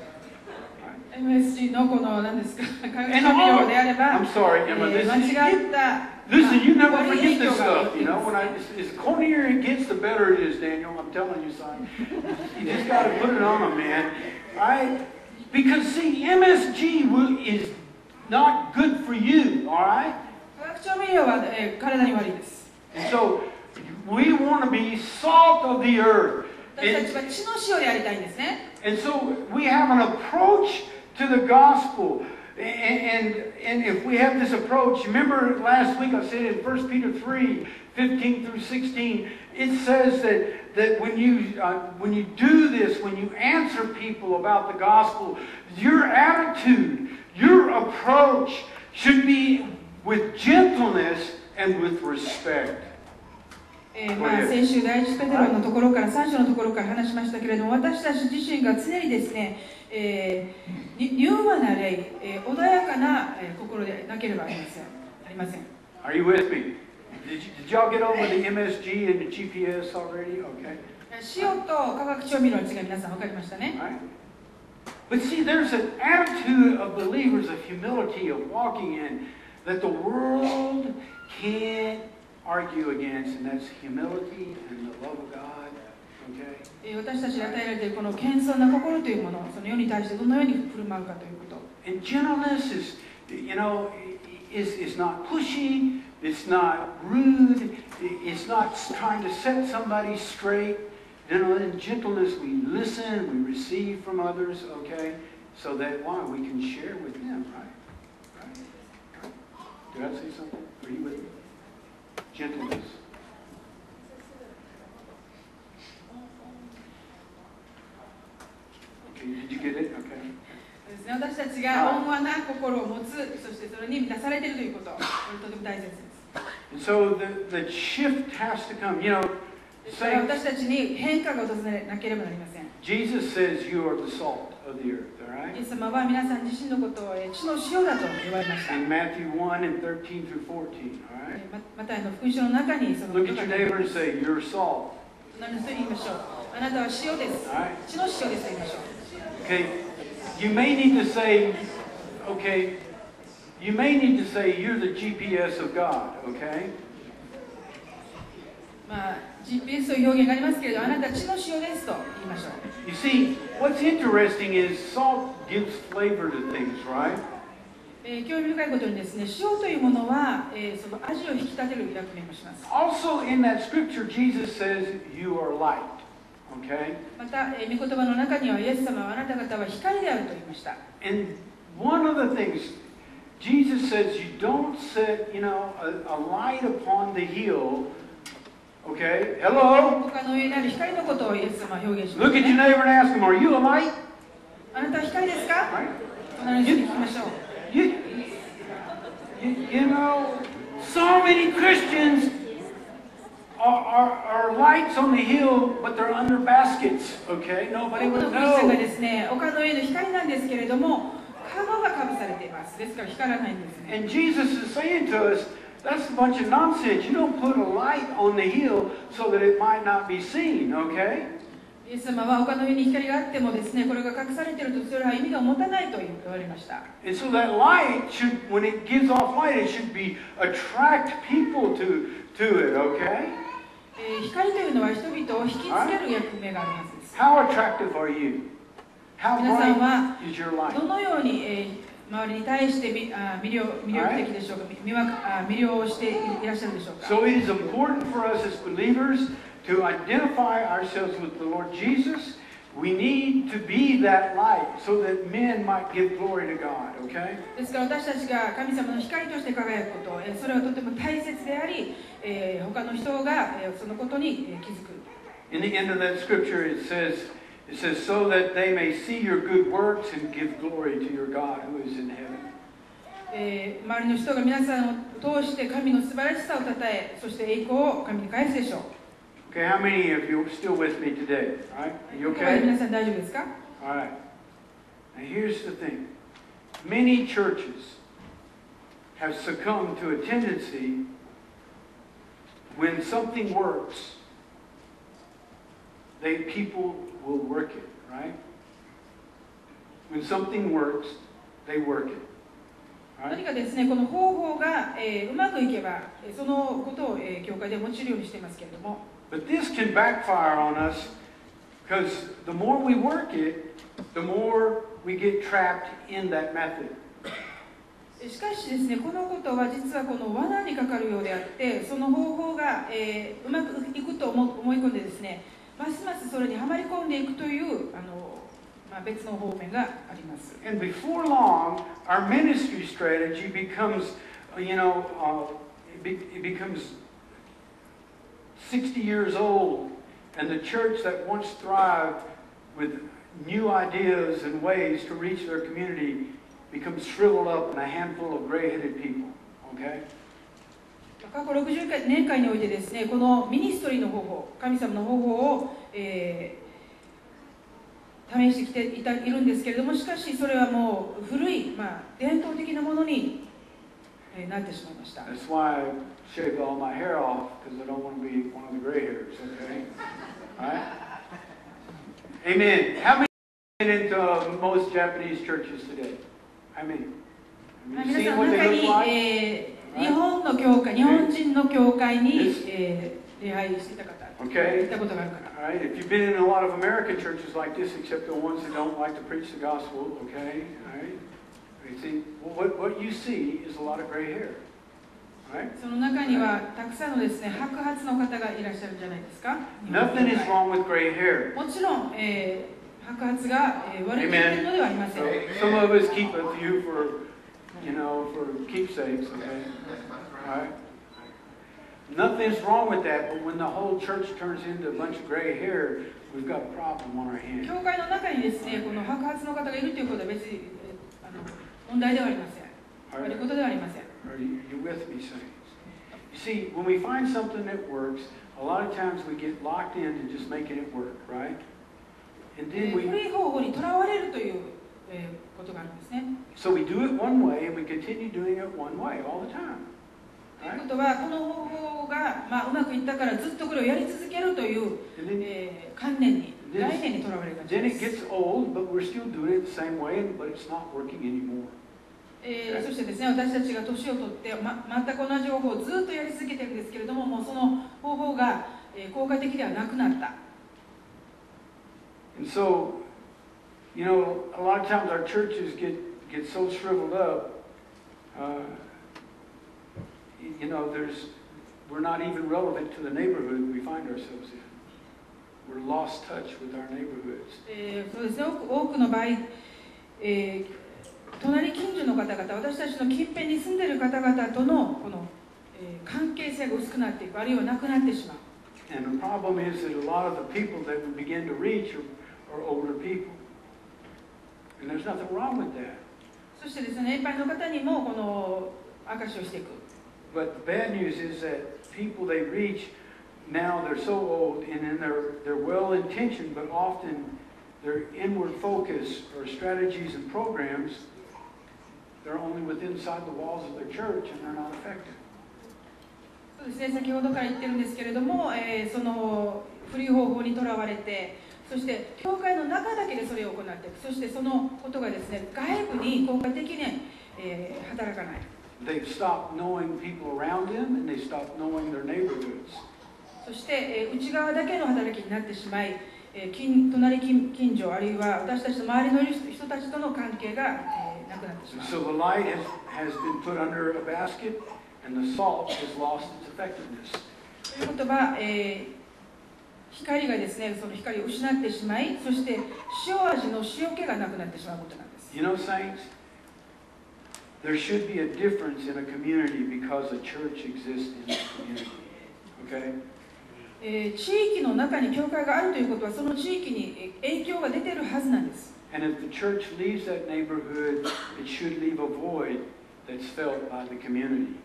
MSG のこの何ですか、化学
And
調味
all,
料であれば、
I'm sorry, Emma, this
間
is,
違った
listen, you never
悪い
forget
影
this
響が
stuff, you know. When as cornier it gets, the better it is, Daniel. I'm telling you, son. You just got to put it on them, man. All right? Because, see, MSG is not good for you, all right?
化学調味料は、体に悪いです。
And so, we want to be salt of the earth.
私たちは血の塩でありたいんですね。
And so, we have an approach to the gospel. And if we have this approach, remember last week I said in 1 Peter 3:15 through 16, it says that when you do this, when you answer people about the gospel, your attitude, your approach should be with gentleness and with respect.
先週第一ペテロのところから3章のところから話しましたけれども、私たち自身が常にですね、柔和な霊、穏やかな心でなければありません。
Are you with me? Did y'all get over the MSG and the GPS already? Okay.
塩と化学調味料の違い、皆さん分かりましたね。
Right? But see, there's an attitude of believers of humility, of walking in, that the world can't argue against, and that's humility and the love of God. Okay?
私たちに与えられているこの謙遜な心というもの、その世に対してどのように振る舞うかということ。
And gentleness is, you know, is not pushy, it's not rude, it's not trying to set somebody straight. You know, in gentleness we listen, we receive from others, okay? So that why we can share with them, right? Right? Did I say something? Are you with me? Gentleness. Okay, did you get it? Okay.
ですね、私たちが温和な心を持つ、そしてそれに満たされているということ、これとても大切です。
And so the shift has to come. You know,
ですから私たちに変化が訪れなければなりません。
Jesus says you are the salt of the earth, all
イ
right?
エス様は皆さん自身のことを血の塩だと言われました。
In Matthew 1 and 13 through 14, all right?
また福音書の中にそのこ
Look
と
at
が
your
書いてあ
neighbor
り
and
ます。
say, you're salt.
隣の人に言いましょう。あなたは塩です。
All right?
血の塩ですと言いましょう。
Okay, you may need to say, okay, you may need to say you're the GPS of God, okay?
まあ、GPS という表現がありますけれど、あなたは血の塩ですと言いましょう。
You see, what's interesting is salt gives flavor to things, right?
興味深いことにですね、塩というものは、その味を引き立てる役目もします。
Also in that scripture, Jesus says you are light, okay?
また、御言葉の中には、イエス様はあなた方は光であると言いました。
And one of the things, Jesus says you don't set, you know, a light upon the hill, okay? Hello?
他の上にある光のことをイエス様は表現します、
Look at your neighbor and ask him, are you a light?
あなたは光ですか
Right?
隣の人に聞きましょう。
You know, so many Christians are lights on the hill, but they're under baskets. Okay,
多
nobody
くの
would
クリスチャンが
know.
ですね、丘の上の光なんですけれども、カバがかぶされています。ですから光らないんですね。
And Jesus is saying to us, that's a bunch of nonsense. You don't put a light on the hill so that it might not be seen. Okay?
イエス様は丘の上に光があってもですね、これが隠されているとそれは意味が持たないと言われました。
And so that light should, when it gives off light, it should be attract people to it. Okay?
光というのは人々を引きつける役目があるはずです。
How attractive are you? How
皆さんは
bright is your light?
どのように、周りに対して魅力的でしょうか、魅了していらっしゃるでしょうか。
So it is important for us as believers to identify ourselves with the Lord Jesus. We need to be that light so that men might give glory to God. Okay?
ですから私たちが神様の光として輝くこと、それはとても大切であり、他の人がそのことに気づく。
In the end of that scripture, it says, so that they may see your good works and give glory to your God who is in heaven.
周りの人が皆さんを通して神の素晴らしさをたたえ、そして栄光を神に返すでしょう。
Okay, how many of you are still with me today? All right? Are you
皆
okay?
さん大丈夫ですか？
All right. Now here's the thing. Many churches have succumbed to a tendency when something works, people will work it, right? When something works, they work it.
何かですね、この方法が、うまくいけば、そのことを、教会で用いるようにしていますけれども、
But this can backfire on us because the more we work it, the more we get trapped in that method.
しかしですね、このことは実はこの罠にかかるようであって、その方法が、うまくいくと思い込んでですね、ますますそれにはまり込んでいくという別の方面があります。
And before long, our ministry strategy becomes, it becomes 60 years old, and the church that once thrived with new ideas and ways to reach their community becomes shriveled up in a handful of gray-headed people. Okay?
過去60年間においてですね、このミニストリーの方法、神様の方法を、試してきているんですけれども、しかしそれはもう古い、伝統的なものになってしまいました。
That's why I shave all my hair off, because I don't want to be one of the gray hairs. Okay? All right? Amen. How many get into most Japanese churches today? How many? Have you
皆
seen
さん
what
の
they
中
look
に、
like?
日本人の教会に、礼拝していた方、
Okay.
行ったことがあるから。
All right. If you've been in a lot of American churches like this, except the ones that don't like to preach the gospel, okay? All right. You see, what you see is a lot of gray hair. All right.
その中にはたくさんのですね、白髪の方がいらっしゃるんじゃないですか。
Nothing is wrong with gray hair.
もちろん、白髪が、悪いというのではありません。
Some of us keep a few for keepsakes, okay? All right. Nothing's wrong with that, but when the whole church turns into a bunch of gray hair, we've got a problem on our hands.
教会の中にですね、この白髪の方がいるということは別に問題ではありません。悪いことではありません。
Are you with me, saints? You see, when we find something that works, a lot of times we get locked into just making it work, right? And then
古い方法にとらわれるということがあるんですね。
so we do it one way, and we continue doing it one way all the time.
ということは、この方法が、うまくいったからずっとこれをやり続けるという、観念に、概念にとらわれがち
Then
で
it
す。
gets old, but we're still doing it the same way, but it's not working anymore.
そしてですね、私たちが年を取って、全く同じ方法をずっとやり続けているんですけれども、もうその方法が、効果的ではなくなった。
And so, a lot of times our churches get so shriveled up. We're not even relevant to the neighborhood we find ourselves in. We're lost touch with our neighborhoods.
そうですね、多くの場合、隣近所の方々、私たちの近辺に住んでいる方々とのこの、関係性が薄くなっていく、あるいはなくなってしまう。
And the problem is that a lot of the people that we begin to reach are older people. And there's nothing wrong with that.
そしてですね、一般の方にもこの証しをしていく。
But the bad news is that people they reach, now they're so old, and then they're well-intentioned, but often their inward focus or strategies and programs, they're only within inside the walls of their church, and they're not effective.
そうですね、先ほどから言ってるんですけれども、その古い方法にとらわれて、そして教会の中だけでそれを行っていく、そしてそのことがですね、外部に効果的に、働かない。
They've stopped knowing people around them, and they stopped knowing their neighborhoods.
そして、内側だけの働きになってしまい、隣近所あるいは私たちの周りの人たちとの関係が、なくなってしまう。
So the light has been put under a basket, and the salt has lost its effectiveness.
ということは、光がですね、その光を失ってしまい、そして塩味の塩気がなくなってしまうことなんです。
You know, saints, there should be a difference in a community because a church exists in the community. Okay?
地域の中に教会があるということは、その地域に影響が出ているはずなんです。
And if the church leaves that neighborhood, it should leave a void that's felt by the community.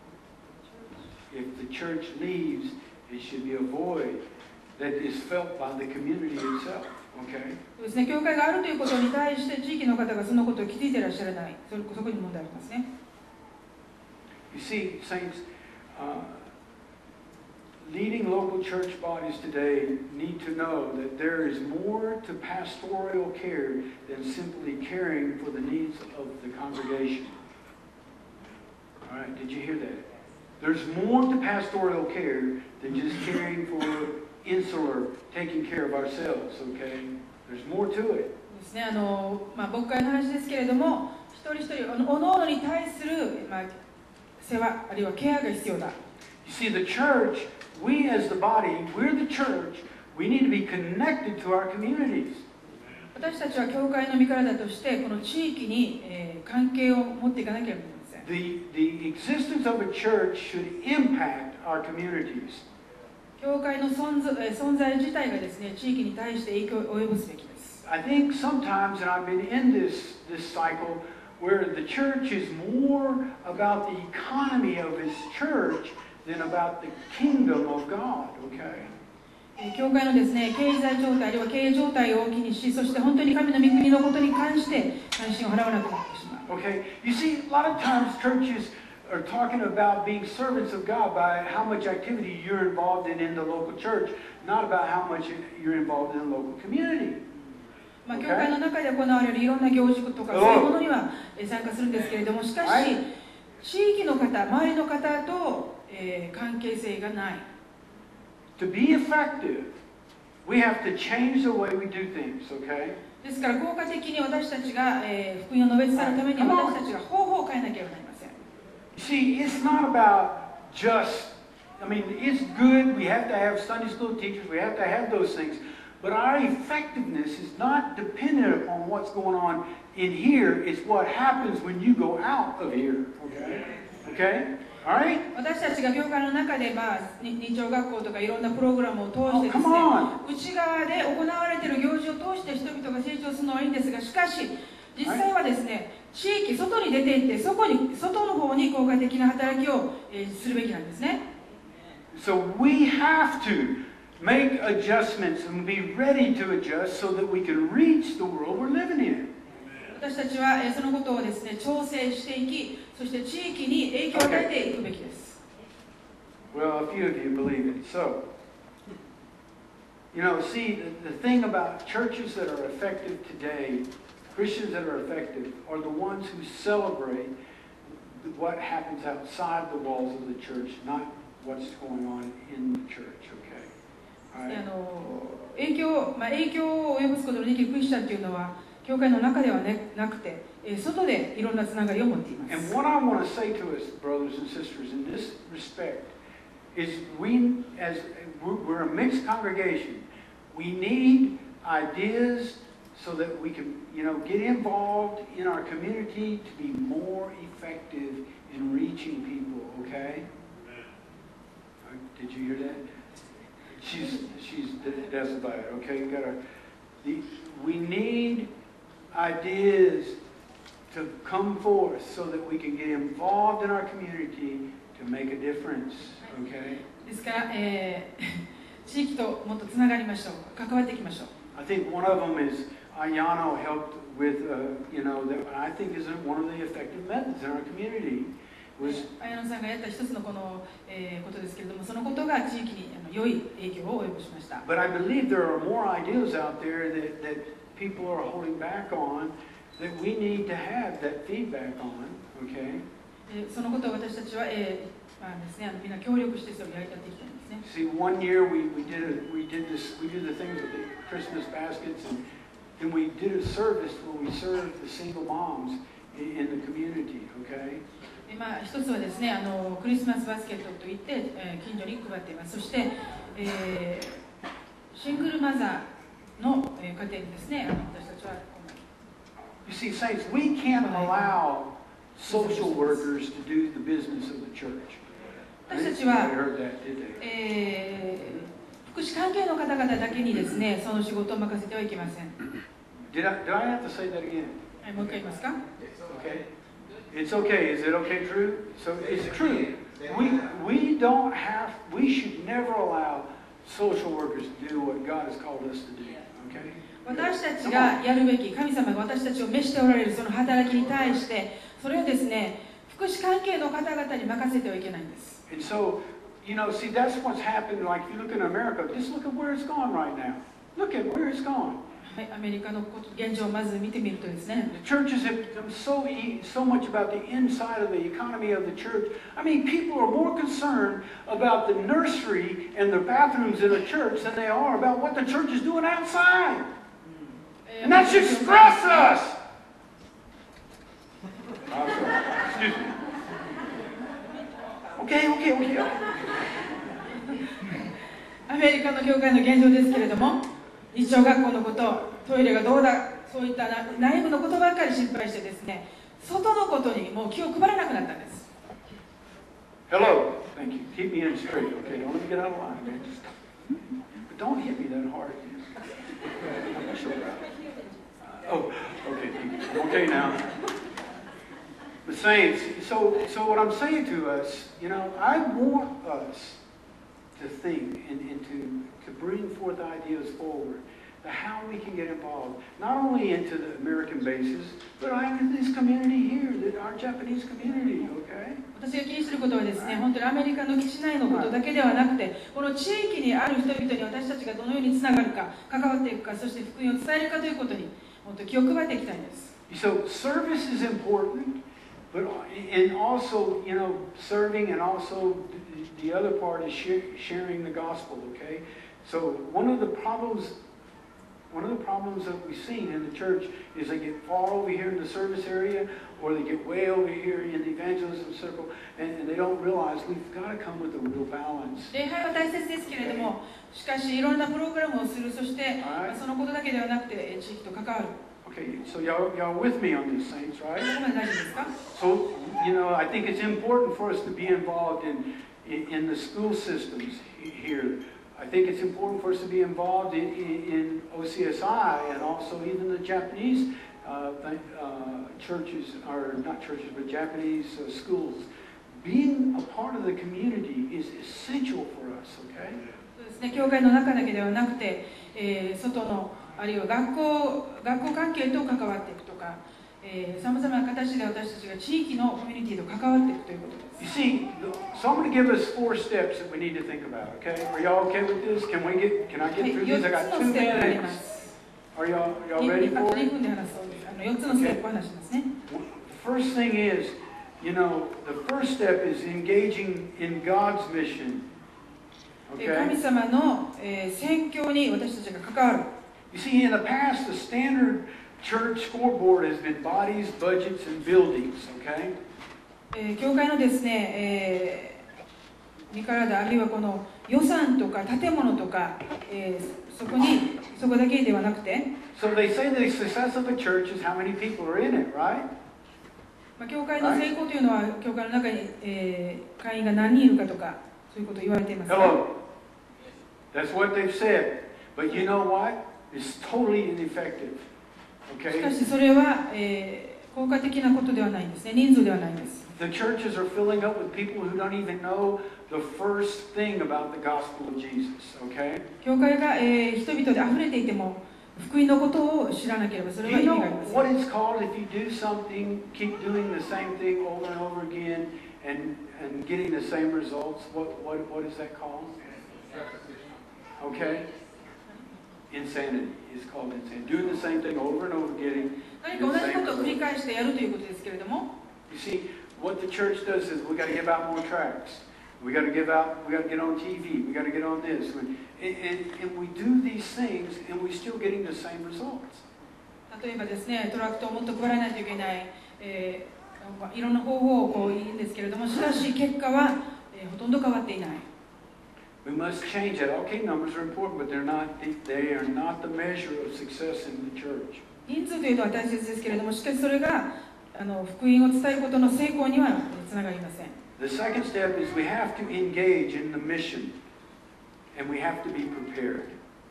If the church leaves, it should be a void that is felt by the community itself. Okay?
そうですね、教会があるということに対して地域の方がそのことを気づいていらっしゃらない、そこに問題ありますね。
You see, saints, leading local church bodies today need to know that there is more to pastoral care than simply caring for the needs of the congregation. All right, did you hear that? There's more to pastoral care than just caring for insular, taking care of ourselves, okay? There's more to it.
ですね、牧会の話ですけれども、一人一人、おのおのに対する、世話、あるいはケアが必要だ。
You see, the church, we as the body, we're the church, we need to be connected to our communities.
私たちは教会の身体として、この地域に、関係を持っていかなければいけません。
The existence of a church should impact our communities.
教会の存在自体がですね、地域に対して影響を及ぼすべきです。
I think sometimes, and I've been in this cycle, where the church is more about the economy of its church than about the kingdom of God, okay?
教会のですね、経済状態あるいは経営状態を気にし、そして本当に神の御国のことに関して関心を払わなくなってしまう。
Okay, you see, a lot of times churches are talking about being servants of God by how much activity you're involved in the local church, not about how much you're involved in the local community.
教会の中で行われるいろんな行事とかそういうものには参加するんですけれども、しかし、地域の方、周りの方と、関係性がない。
To be effective, we have to change the way we do things, okay?
ですから効果的に私たちが、福音を述べ伝えるために私たちが方法を変えなければなりません。
See, it's not about just, I mean, it's good, we have to have Sunday school teachers, we have to have those things, but our effectiveness is not dependent upon what's going on in here, it's what happens when you go out of here, okay? Okay? All right?
私たちが教会の中で、日曜学校とかいろんなプログラムを通してですね、内側で行われている行事を通して人々が成長するのはいいんですが、しかし実際はですね、地域外に出ていって外の方に効果的な働きを、するべきなんですね。
So we have to make adjustments and be ready to adjust so that we can reach the world we're living in.
私たちはそのことをですね、調整していき、そして地域に影響を与えていくべきです。
Well, a few of you believe it. So, you know, see, the thing about churches that are effective today, Christians that are effective, are the ones who celebrate what happens outside the walls of the church, not what's going on in the church, okay? All right?
影響を及ぼすことのできるクリスチャンというのは、教会の中ではなくて、外でいろんなつながりを持っています。
And what I want to say to us, brothers and sisters, in this respect, is we're a mixed congregation. We need ideas so that we can, get involved in our community to be more effective in reaching people. Okay? Did you hear that? She's desolate. Okay, we need ideas to come forth so that we can get involved in our community to make a difference. Okay?
ですから、地域ともっとつながりましょう。関わっていきましょう。
I think one of them is Ayano helped with, that I think is one of the effective methods in our community. Was
綾野さんがやった一つのこの、ことですけれども、そのことが地域に良い影響を及ぼしました。
But I believe there are more ideas out there that people are holding back on that we need to have that feedback on, okay?
そのことを私たちは、ですね、みんな協力してそれをやりたっていきたいんですね。
See, one year we did the thing with the Christmas baskets, and we did a service where we served the single moms in the community, okay?
一つはですね、クリスマスバスケットといって、近所に配っています。そして、シングルマザーの、家庭にですね、私たちは。
You see, saints, we can't allow social workers to do the business of the church.
私たちは、福祉関係の方々だけにですね、その仕事を任せてはいけません。
Did I have to say that again?
もう一回言いますか?
Okay. It's okay. Is it okay? True? So it's true. We should never allow social workers to do what God has called us to do. Okay?
私たちがやるべき、神様が私たちを召しておられるその働きに対して、それをですね、福祉関係の方々に任せてはいけないんです。
And so, see, that's what's happened. Like if you look in America, just look at where it's gone right now. Look at where it's gone.
はい、アメリカの現状をまず見てみるとですね。
The churches have become so much about the inside of the economy of the church. I mean, people are more concerned about the nursery and the bathrooms in the church than they are about what the church is doing outside. And that should stress us. Excuse me. Okay.
アメリカの教会の現状ですけれども、日曜学校のこと、トイレがどうだ、そういった内部のことばっかり心配してですね、外のことにもう気を配らなくなったんです。
Hello. Thank you. Keep me in straight. Okay, don't let me get out of line, man. But don't hit me that hard. Oh, okay. Thank you. Okay now. The saints. So what I'm saying to us, I want us to think and to bring forth ideas forward, how we can get involved, not only into the American bases, but in this community here, our Japanese community, okay?
私が気にすることはですね、本当にアメリカの基地内のことだけではなくて、この地域にある人々に私たちがどのようにつながるか、関わっていくか、そして福音を伝えるかということに、本当に気を配っていきたいんです。
So service is important, but and also, serving, and also the other part is sharing the gospel, okay? So one of the problems that we've seen in the church is they get far over here in the service area, or they get way over here in the evangelism circle, and they don't realize we've got to come with a real balance.
礼拝は大切ですけれども、しかしいろんなプログラムをする、そしてそのことだけではなくて地域と関わる。
Okay, so y'all with me on this, saints, right?
ここまで大丈夫ですか?
So, I think it's important for us to be involved in the school systems here. I think it's important for us to be involved in OCSI, and also even the Japanese churches, or not churches, but Japanese schools. Being a part of the community is essential for us, okay?
そうですね、教会の中だけではなくて、外のあるいは学校関係と関わっていくとか、さまざまな形で私たちが地域のコミュニティと関わっていくということです。
You see, so I'm going to give us 4 steps that we need to think about, okay? Are y'all okay with this? Can I get through these? I got 2 minutes. Are y'all ready for it?
2分で話そうです。4つのステップを話しますね。
The first thing is, the first step is engaging in God's mission.
神様の宣教に私たちが関わる。
You see, in the past, the standard church scoreboard has been bodies, budgets, and buildings, okay?
教会のですね、身体あるいはこの予算とか建物とか、そこだけではなくて、
So they say the success of a church is how many people are in it, right?
教会の成功というのは、教会の中に、会員が何人いるかとか、そういうことを言われています。
Hello. That's what they've said. But you know what? It's totally ineffective.
しか
Okay?
しそれは、 効果的なことではないんですね。人数ではないんです。
The churches are filling up with people who don't even know the first thing about the gospel of Jesus, okay?
教会が、人々で溢れていても、福音のことを知らなければそれ
Do
は
you
意味
know
がありません。
what it's called if you do something, keep doing the same thing over and over again and getting the same results? What is that called? Okay? Insanity is called insanity. Doing the same thing over and over again.
何か同じことを繰り返してやるということですけれども、
You see, what the church does is we got to give out more tracts. We got to get on TV. We got to get on this. And we do these things and we're still getting the same results.
例えばですね、トラクトをもっと配らないといけない、いろんな方法をこう言うんですけれども、しかし結果は、ほとんど変わっていない。
We must change that. Okay, numbers are important, but they are not the measure of success in the church.
人数というのは大切ですけれども、しかしそれが福音を伝えることの成功にはつながりません。
The second step is we have to engage in the mission, and we have to be prepared.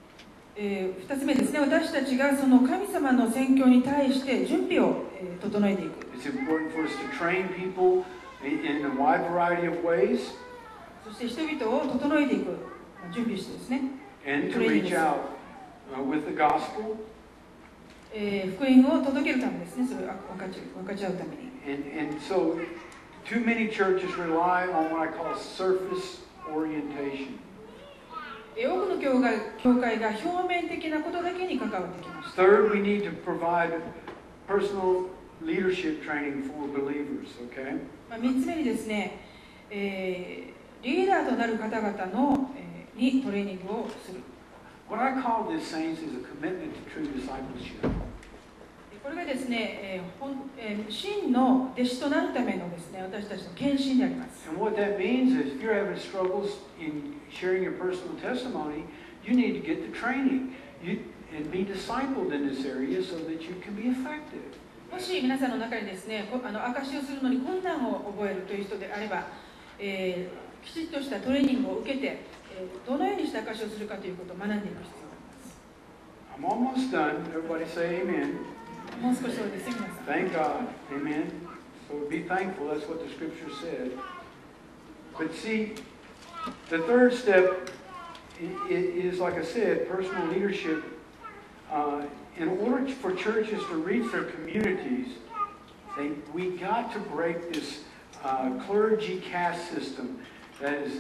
2つ目ですね、私たちがその神様の宣教に対して準備を整えていく。
It's important for us to train people in a wide variety of ways,
そして人々を整えていく準備してですね。
and to reach out with the gospel.
福音を届けるためですね、それを分かち合うために。
And so, too many churches rely on what I call surface orientation.
多くの教会が表面的なことだけに関わってきました。
Third, we need to provide personal leadership training for believers, okay?
3つ目にですね、リーダーとなる方々の、にトレーニングをする。
What I call this, saints, is a commitment to true discipleship.
これがですね、真の弟子となるためのですね、私たちの献身であります。
And what that means is if you're having struggles in sharing your personal testimony, you need to get the training and be discipled in this area so that you can be effective.
もし皆さんの中にですね、証しをするのに困難を覚えるという人であれば、きちっとしたトレーニングを受けて、どのようにして証しをするかということを学んでいく必要があります。
I'm almost done. Everybody say amen.
もう少しそうですね、皆さん。
Thank God. Amen. So be thankful. That's what the scripture said. But see, the third step is, like I said, personal leadership. In order for churches to reach their communities, we got to break this clergy caste system that's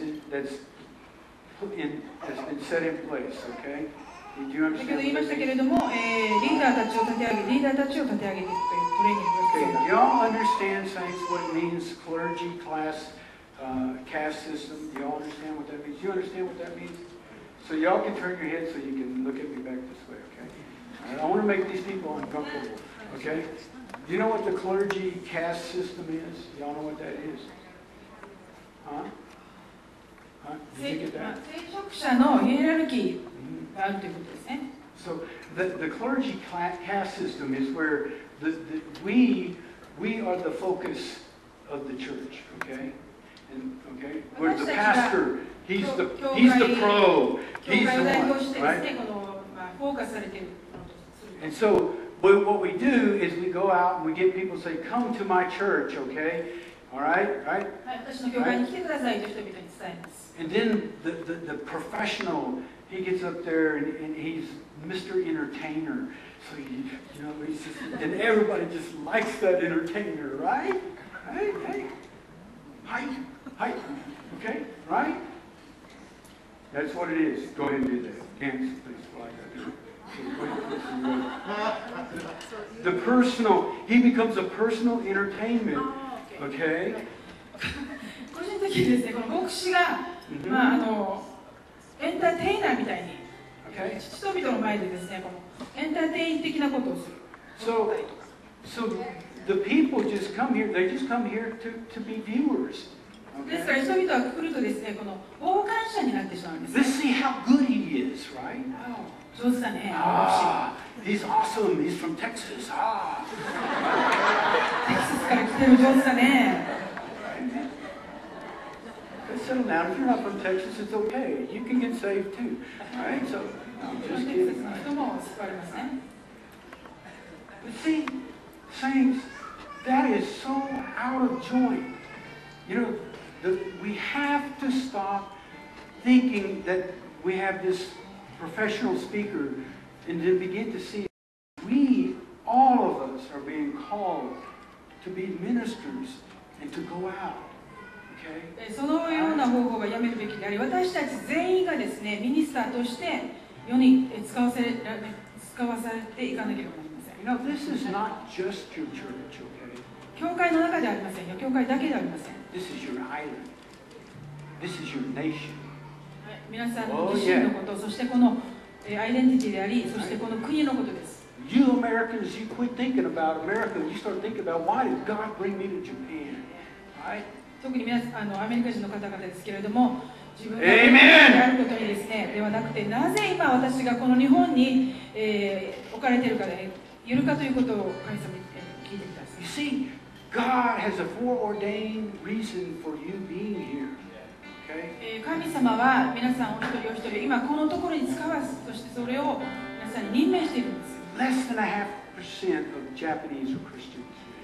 been set in place. Okay? Do you
先ほど
understand
言いま
what
した
that
け
means?
れども、リーダーたちを立て上げ、リーダーたちを立て上げていくというトレーニングが必
Okay,
要
do
だ。
y'all understand, saints, what it means, clergy caste system? Do y'all understand what that means? Do you understand what that means? So y'all can turn your head so you can look at me back this way, okay? All right, I want to make these people uncomfortable, okay? Do you know what the clergy caste system is? Y'all know what that is? Huh? Did you get
聖
that?
職者のヒエラルキーがあるということですね。
So the clergy caste system is where we are the focus of the church, okay? And okay, where the pastor, he's the pro,
教
he's
会
the
を代
one,
表してです
right?
ね、この、フォーカスされているものとする。
And so what we do is we go out and we get people to say, "Come to my church," okay? All right, right?
はい、私の教会に来てくださいと人々に伝えます。
And then the professional, he gets up there and he's Mr. Entertainer. So he's just, and everybody just likes that entertainer, right? Right? Hey, hi, okay, right? That's what it is. Go ahead and do that. Dance, please, like that. The personal, he becomes a personal entertainment, okay?
個人的にですね、この牧師が、エンターテイナーみたいに、人々の前でですね、このエンターテイン的なことをする。
So the people just come here, they just come here to be viewers.
ですから人々は来るとですね、この傍観者になってしまうんです。
Let's see how good he is, right?
上手だね。
He's awesome. He's from Texas.
テキサスから来てる上手だね。
Let's settle down. If you're not from Texas, it's okay. You can get saved too. All right? So, I'm just kidding. Right?
人も救われますね。
But see, saints, that is so out of joint. You know, we have to stop thinking that we have this professional speaker and then begin to see we, all of us, are being called to be ministers and to go out. Okay?
そのような方法がやめるべきであり、私たち全員がですね、ミニスターとして世に使わされていかなければなりません。
You know, this is not just your church, okay?
教会の中ではありませんよ。教会だけではありません。
This is your island. This is your nation.
皆さんの自身のこと、そしてこのアイデンティティであり、そしてこの国のことです。
You Americans, you quit thinking about America and you start thinking about why did God bring me to Japan, right?
特に皆さんアメリカ人の方々ですけれども、自分が日本であることにですね、ではなくて、なぜ今私がこの日本に、置かれているかでいるかということを神様に聞いてください。
You see, God has a foreordained reason for you being here. Okay?
神様は皆さんお一人お一人今このところに使わす、そしてそれを皆さんに任命しているんです。
Less than 0.5% of Japanese are Christians.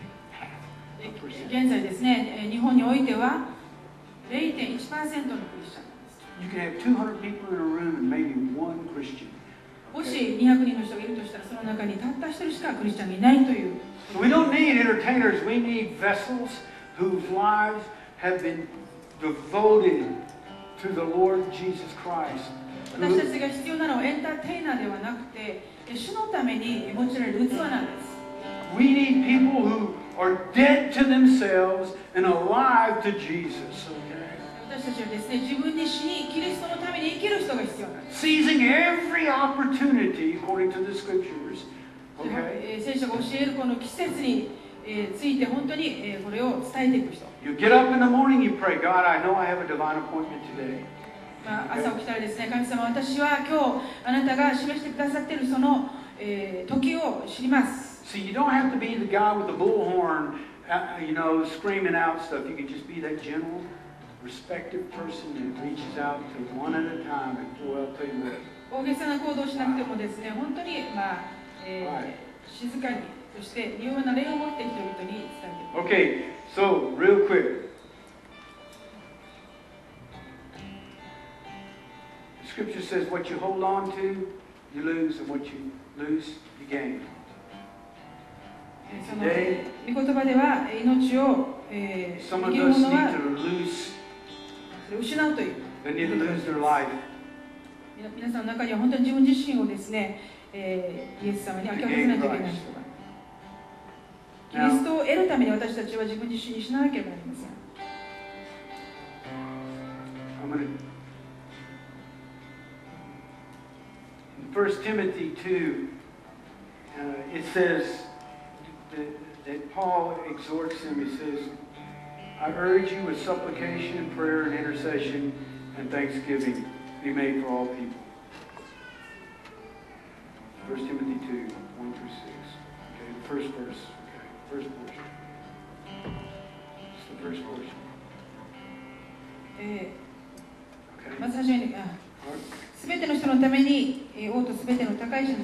現在ですね、日本においては 0.1% のクリスチャンなんです。
You can have 200 people in a room and maybe one Christian.
もし200人の人がいるとしたら、その中にたった一人しかクリスチャンがいないという。
So we don't need entertainers. We need vessels whose lives have been devoted to the Lord Jesus Christ.
私たちが必要なのはエンターテイナーではなくて、主のために用いられる器なんです。
We need people who are dead to themselves and alive to Jesus. Okay?
私たちはですね、自分に死にキリストのために生きる人が必要なんです。
Seizing every opportunity according to the scriptures. Okay?
聖書が教えるこの季節について本当にこれを伝えていく人。
You get up in the morning, you pray, God, I know I have a divine appointment today.
朝起きたらですね、神様、私は今日あなたが示してくださっているその、時を知ります。
See, you don't have to be the guy with the bullhorn, screaming out stuff. You can just be that gentle, respected person that reaches out to one at a time. And boy, I'll tell you what.
大げさな行動をしなくてもですね、本当に、静かに、そして柔和な礼を持って人々に伝えていく。
Okay, so real quick. The scripture says what you hold on to, you lose, and what you lose, you gain.
その御言葉では命を、生きる者は失うという。皆さんの中には本当に自分自身をですね、イエス様に明け渡さないといけない人が。キリストを得るために私たちは自分自身に死ななければなりません。
1 Timothy 2, it says that Paul exhorts him, he says, I urge you with supplication, prayer, and intercession, and thanksgiving be made for all people. 1 Timothy 2, 1 through 6. Okay, the first verse. Okay, first portion. It's the first portion.
まず最初に、すべての人のために、王とすべての高い人の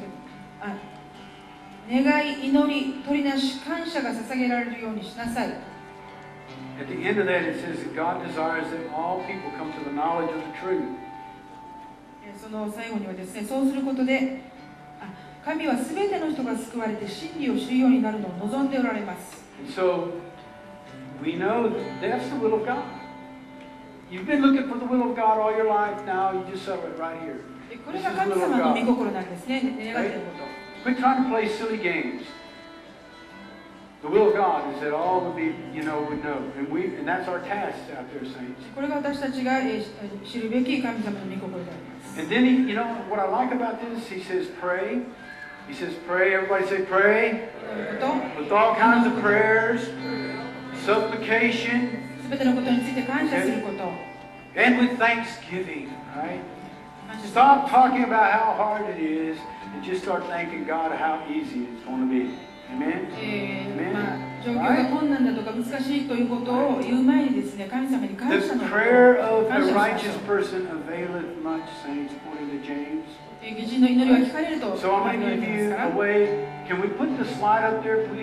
願い、祈り、取りなし、感謝が捧げられるようにしなさい。
At the end of that, it says that God desires that all people come to the knowledge of the truth.
その最後にはですね、そうすることで、神はすべての人が救われて真理を知るようになるのを望んでおられます。
And so, we know that that's the will of God. You've been looking for the will of God all your life. Now you just settle it right here.
これが神様の御心なんですね。願っていること。
Quit trying to play silly games. The will of God is that all would be, would know, and that's our task out there, saints.
これが私たちが知るべき神様の御心であります。
And then what I like about this, he says pray. He says pray. Everybody say pray. With all kinds of prayers, supplication.
すべてのことについて感謝すること。
And with thanksgiving, right? Stop talking about how hard it is and just start thanking God how easy it's going to be. Amen? Amen?
状況が困難だとか難しいということを言う前にですね、神様に感謝の
The prayer of a righteous person availeth much, saints, according to James.
義人の祈りは聞かれると。
So I'm going to give you a way. Can we put the slide up there, please?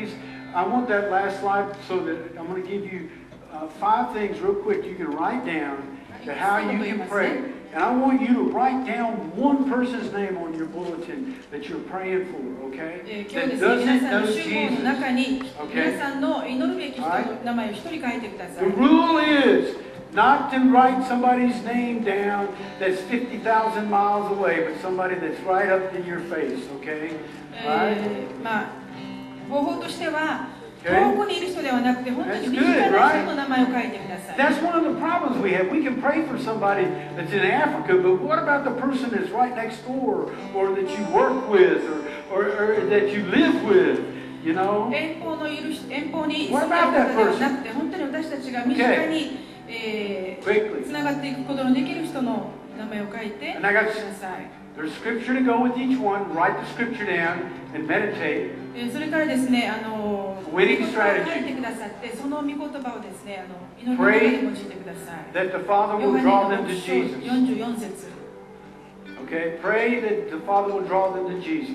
I want that last slide so that I'm going to give you 5 things real quick you can write down to how you can pray. And I want you to write down one person's name on your bulletin that you're praying for, okay?
今日
That
ですね、皆
doesn't
さんの
know
集合の
Jesus.
中に、
Okay.
皆さんの祈るべき人の名前を一人書いてくださ
The
い。
rule is not to write somebody's name down that's 50,000 miles away, but somebody that's right up in your face, okay? Right?
まあ、方法としては、
Okay.
遠くにいる人ではなくて、本当に
That's
身
good,
近な
right?
人の名前を書いてください。
That's one of the problems we have. We can pray for somebody that's in Africa, but what about the person that's right next door, or that you work with, or that you live with? You know?
遠方に住んでいる方
What
で
about
は
that
なくて、本当に私たちが身近に、
Quickly.
つながっていくことのできる人の名前を書いてく
And
だ
I got
さい。
there's scripture to go with each one. Write the scripture down and meditate.
それからですね、御言
Winning
葉を書い
strategy.
てくださって、その御言葉をですね、祈りの中で用いてください。
That the Father
ヨ
will
ハネの
draw them
6
to
章
Jesus.
44節。
Okay? Pray that the Father will draw them to Jesus.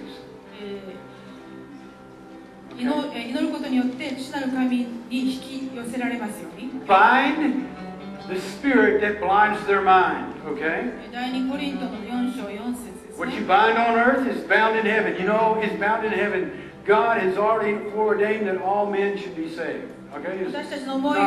祈ることによって父なる神に引き寄せられますように。
Bind the spirit that blinds their mind. Okay?
第2コリントの4章4節です
What you
ね。
bind on earth is bound in heaven. You know, it's bound in heaven. God has already foreordained that all men should be saved. Okay?
私たちの思いを、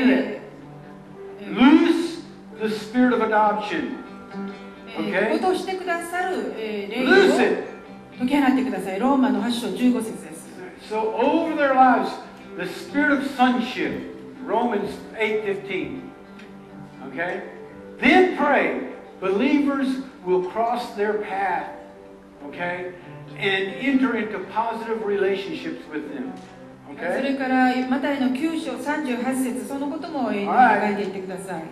Loose the spirit of adoption.
落としてくださる霊
Loose
を
it.
解き放ってください。ローマの8章15節です。
So over their lives, the spirit of sonship. Romans 8:15. Okay? Then pray. Believers will cross their path. Okay? And enter into positive relationships with them.
そ
Okay?
れからマタイの9章38節、そのことも書いていってください。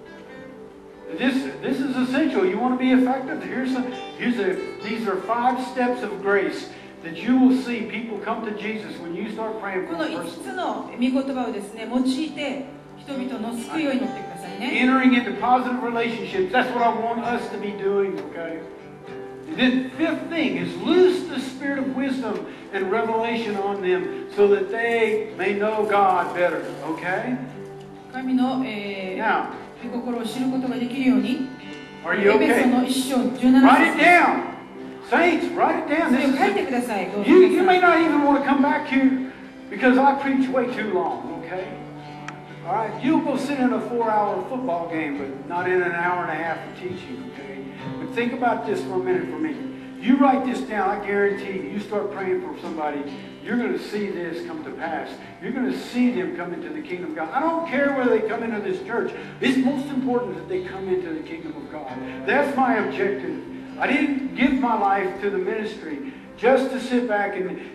This is essential. You want to be effective? These are 5 steps of grace that you will see people come to Jesus when you start praying
こ
for
の
a
5
person.
つの御言葉をですね、用いて人々の救いを祈ってくださいね。
Entering into positive relationships. That's what I want us to be doing, okay? And then 5th thing is loose the spirit of wisdom and revelation on them so that they may know God better, okay?
神の、
Now,
御心を知ることができるように、
are you
エペソの
okay?
1章17
Write it
節
down. Saints, write it down.
それ
This
を書いて
is
ください。どうぞ
you
皆
may
さん
not even want to come back here because I preach way too long, okay? All right, you'll go sit in a 4-hour football game, but not in an hour and a half of teaching, okay? But think about this for a minute for me. You write this down, I guarantee you start praying for somebody, you're going to see this come to pass. You're going to see them come into the kingdom of God. I don't care whether they come into this church. It's most important that they come into the kingdom of God. That's my objective. I didn't give my life to the ministry just to sit back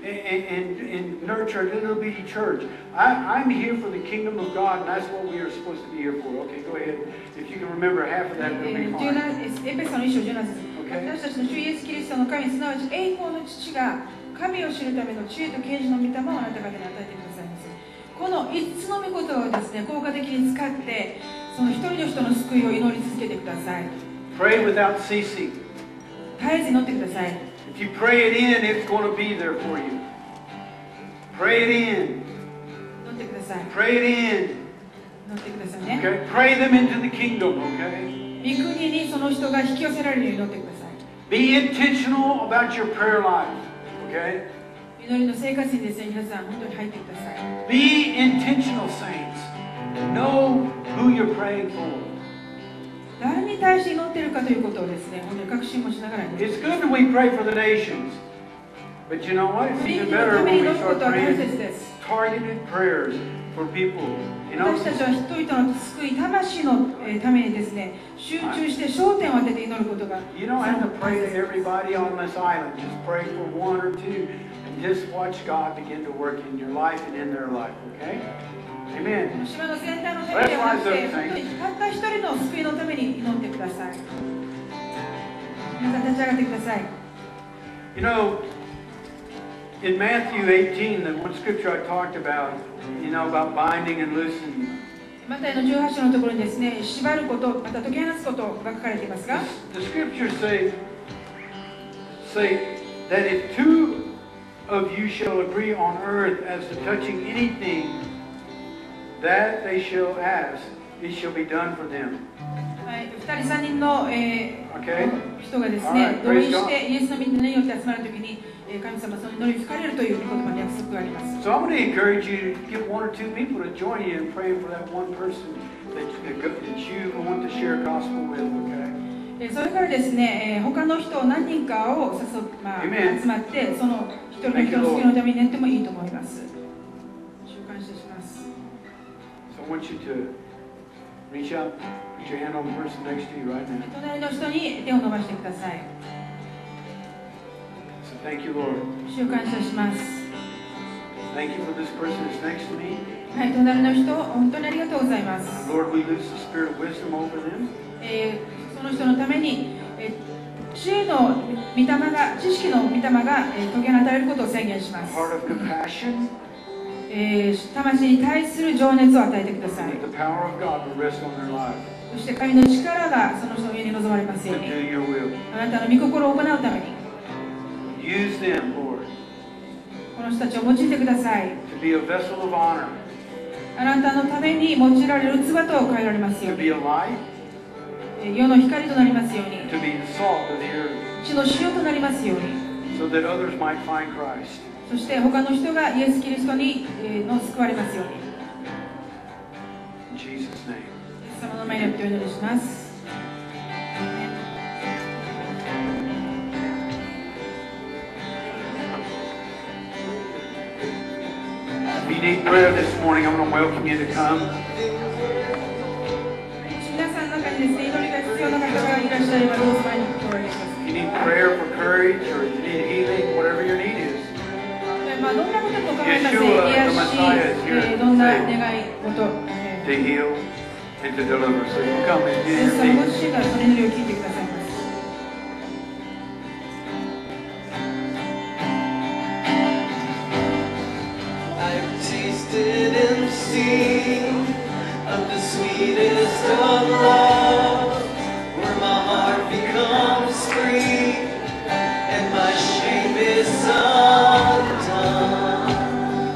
and nurture a little bitty church. I'm here for the kingdom of God, and that's what we are supposed to be here for. Okay, go ahead. If you can remember half of that, it'll be fine.
エペソの1章17節、
Okay.
私たちの主イエス・キリストの神、すなわち栄光の父が神を知るための知恵と啓示の御霊をあなた方に与えてくださいます。この5つの御言葉をですね、効果的に使ってその一人の人の救いを祈り続けてください。
Pray without ceasing.
絶えず祈ってください。
If you pray it in, it's going to be there for you. Pray it in.
祈ってください。
Pray it in.
祈ってくださいね。
Okay? Pray them into the kingdom, okay?
御国にその人が引き寄せられるように祈ってください。
Be intentional about your prayer life, okay?
祈りの生活にですね、皆さん本当に入ってください。
Be intentional, saints. Know who you're praying for.
誰に対して祈っているかということをですね、本当に確信もしながら祈って
It's good that we pray for the nations. But you know what? It's
国
even
の
better
ために
when
祈
we
るこ
start
とは大
praying
切です。
targeted prayers for people. You know,
私たちは人々の救い、魂のためにですね、集中して焦点を当てて祈ることが
you don't have to pray to everybody on this island. Just pray for 1 or 2 and just watch God begin to work in your life and in their life, okay? Amen.
島の全体のためではなくて、本当にたった一人の救いのために祈ってください。皆さん立ち上がってください。
You know, in Matthew 18, the one scripture I talked about, you know, about binding and loosing.
マタイの18章のところにですね、縛ること、また解き放つことが書かれていますが、
The scriptures say that if two of you shall agree on earth as to touching anything that they shall ask, it shall be done for them.
はい、2人3人の、
Okay?
人がですね、同意してイエスの御名によって集まるときに、神様その祈りに吹かれるという御言葉の約束があります。
So I'm going to encourage you to get one or two people to join you in praying for that one person that you want to share gospel with, okay?
それからですね、他の人何人かを集まってその一人の人の救いのためになってもいいと思います。主感謝します。
So I want you to reach out, put your hand on the person next to you right now.
隣の人に手を伸ばしてください。
So thank you, Lord.
主感謝します。
Thank you for this person that's next to me.
はい、隣の人、本当にありがとうございます。
Lord, we lose the spirit of wisdom over them.
その人のために、知恵の御霊が、知識の御霊が、解き放たれることを宣言します。
Heart of compassion.
魂に対する情熱を与えてください。
The power of God will rest on their lives.
そして神の力がその人の上に臨まれますよう
To
に。
do your will.
あなたの御心を行うために、
Use them, Lord,
この人たちを用いてください。
to be a vessel of honor,
あなたのために用いられる器と変えられますよ
to
う
be
に。
a light,
世の光となりますように。
to be the salt of the earth,
地の塩となりますように。
so that others might find Christ.
そして他の人がイエス・キリストに救われますように。
In Jesus' name.
イエス様の前によってお祈りします。
If you need prayer this morning, I'm going to welcome you to come.
皆さんの中にですね、祈りが必要な方がいらっしゃればどうぞ前に来られます。
If you need prayer for courage or you need healing, whatever your need is.
どんなことも構いません。癒し、どんな願い事、
to heal and to deliver. So you come and
イエス
do
様
your
ご自身がその祈りを聞いてくださいます。
I've tasted and seen of the sweetest of